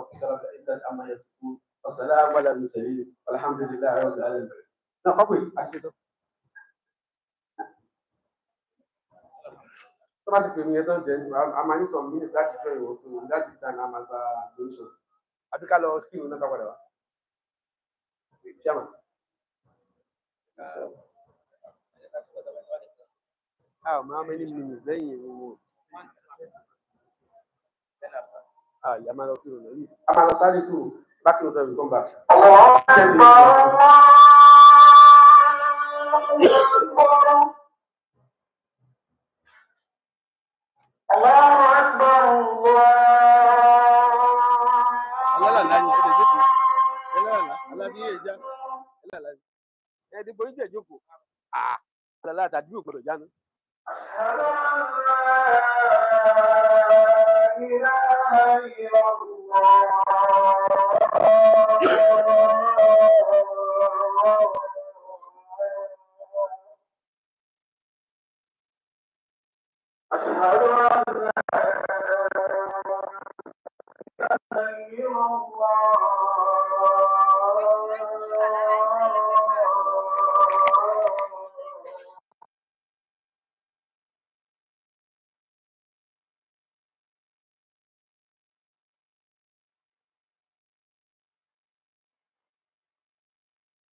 Now, okay, I should I'm going to some minutes that you join also. That is time I'm at a donation. I think I'll skill another whatever. Chairman. How many minutes then you ah, yeah, I'm not going I'm not sorry to back to the come back. الله أكبر الله لا لا لا لا لا لا لا لا ẹ dìbò yìí jẹ́ jókòó ah lọ́la àtàdé yóò gbọdọ̀ jánu. أشهد أن لا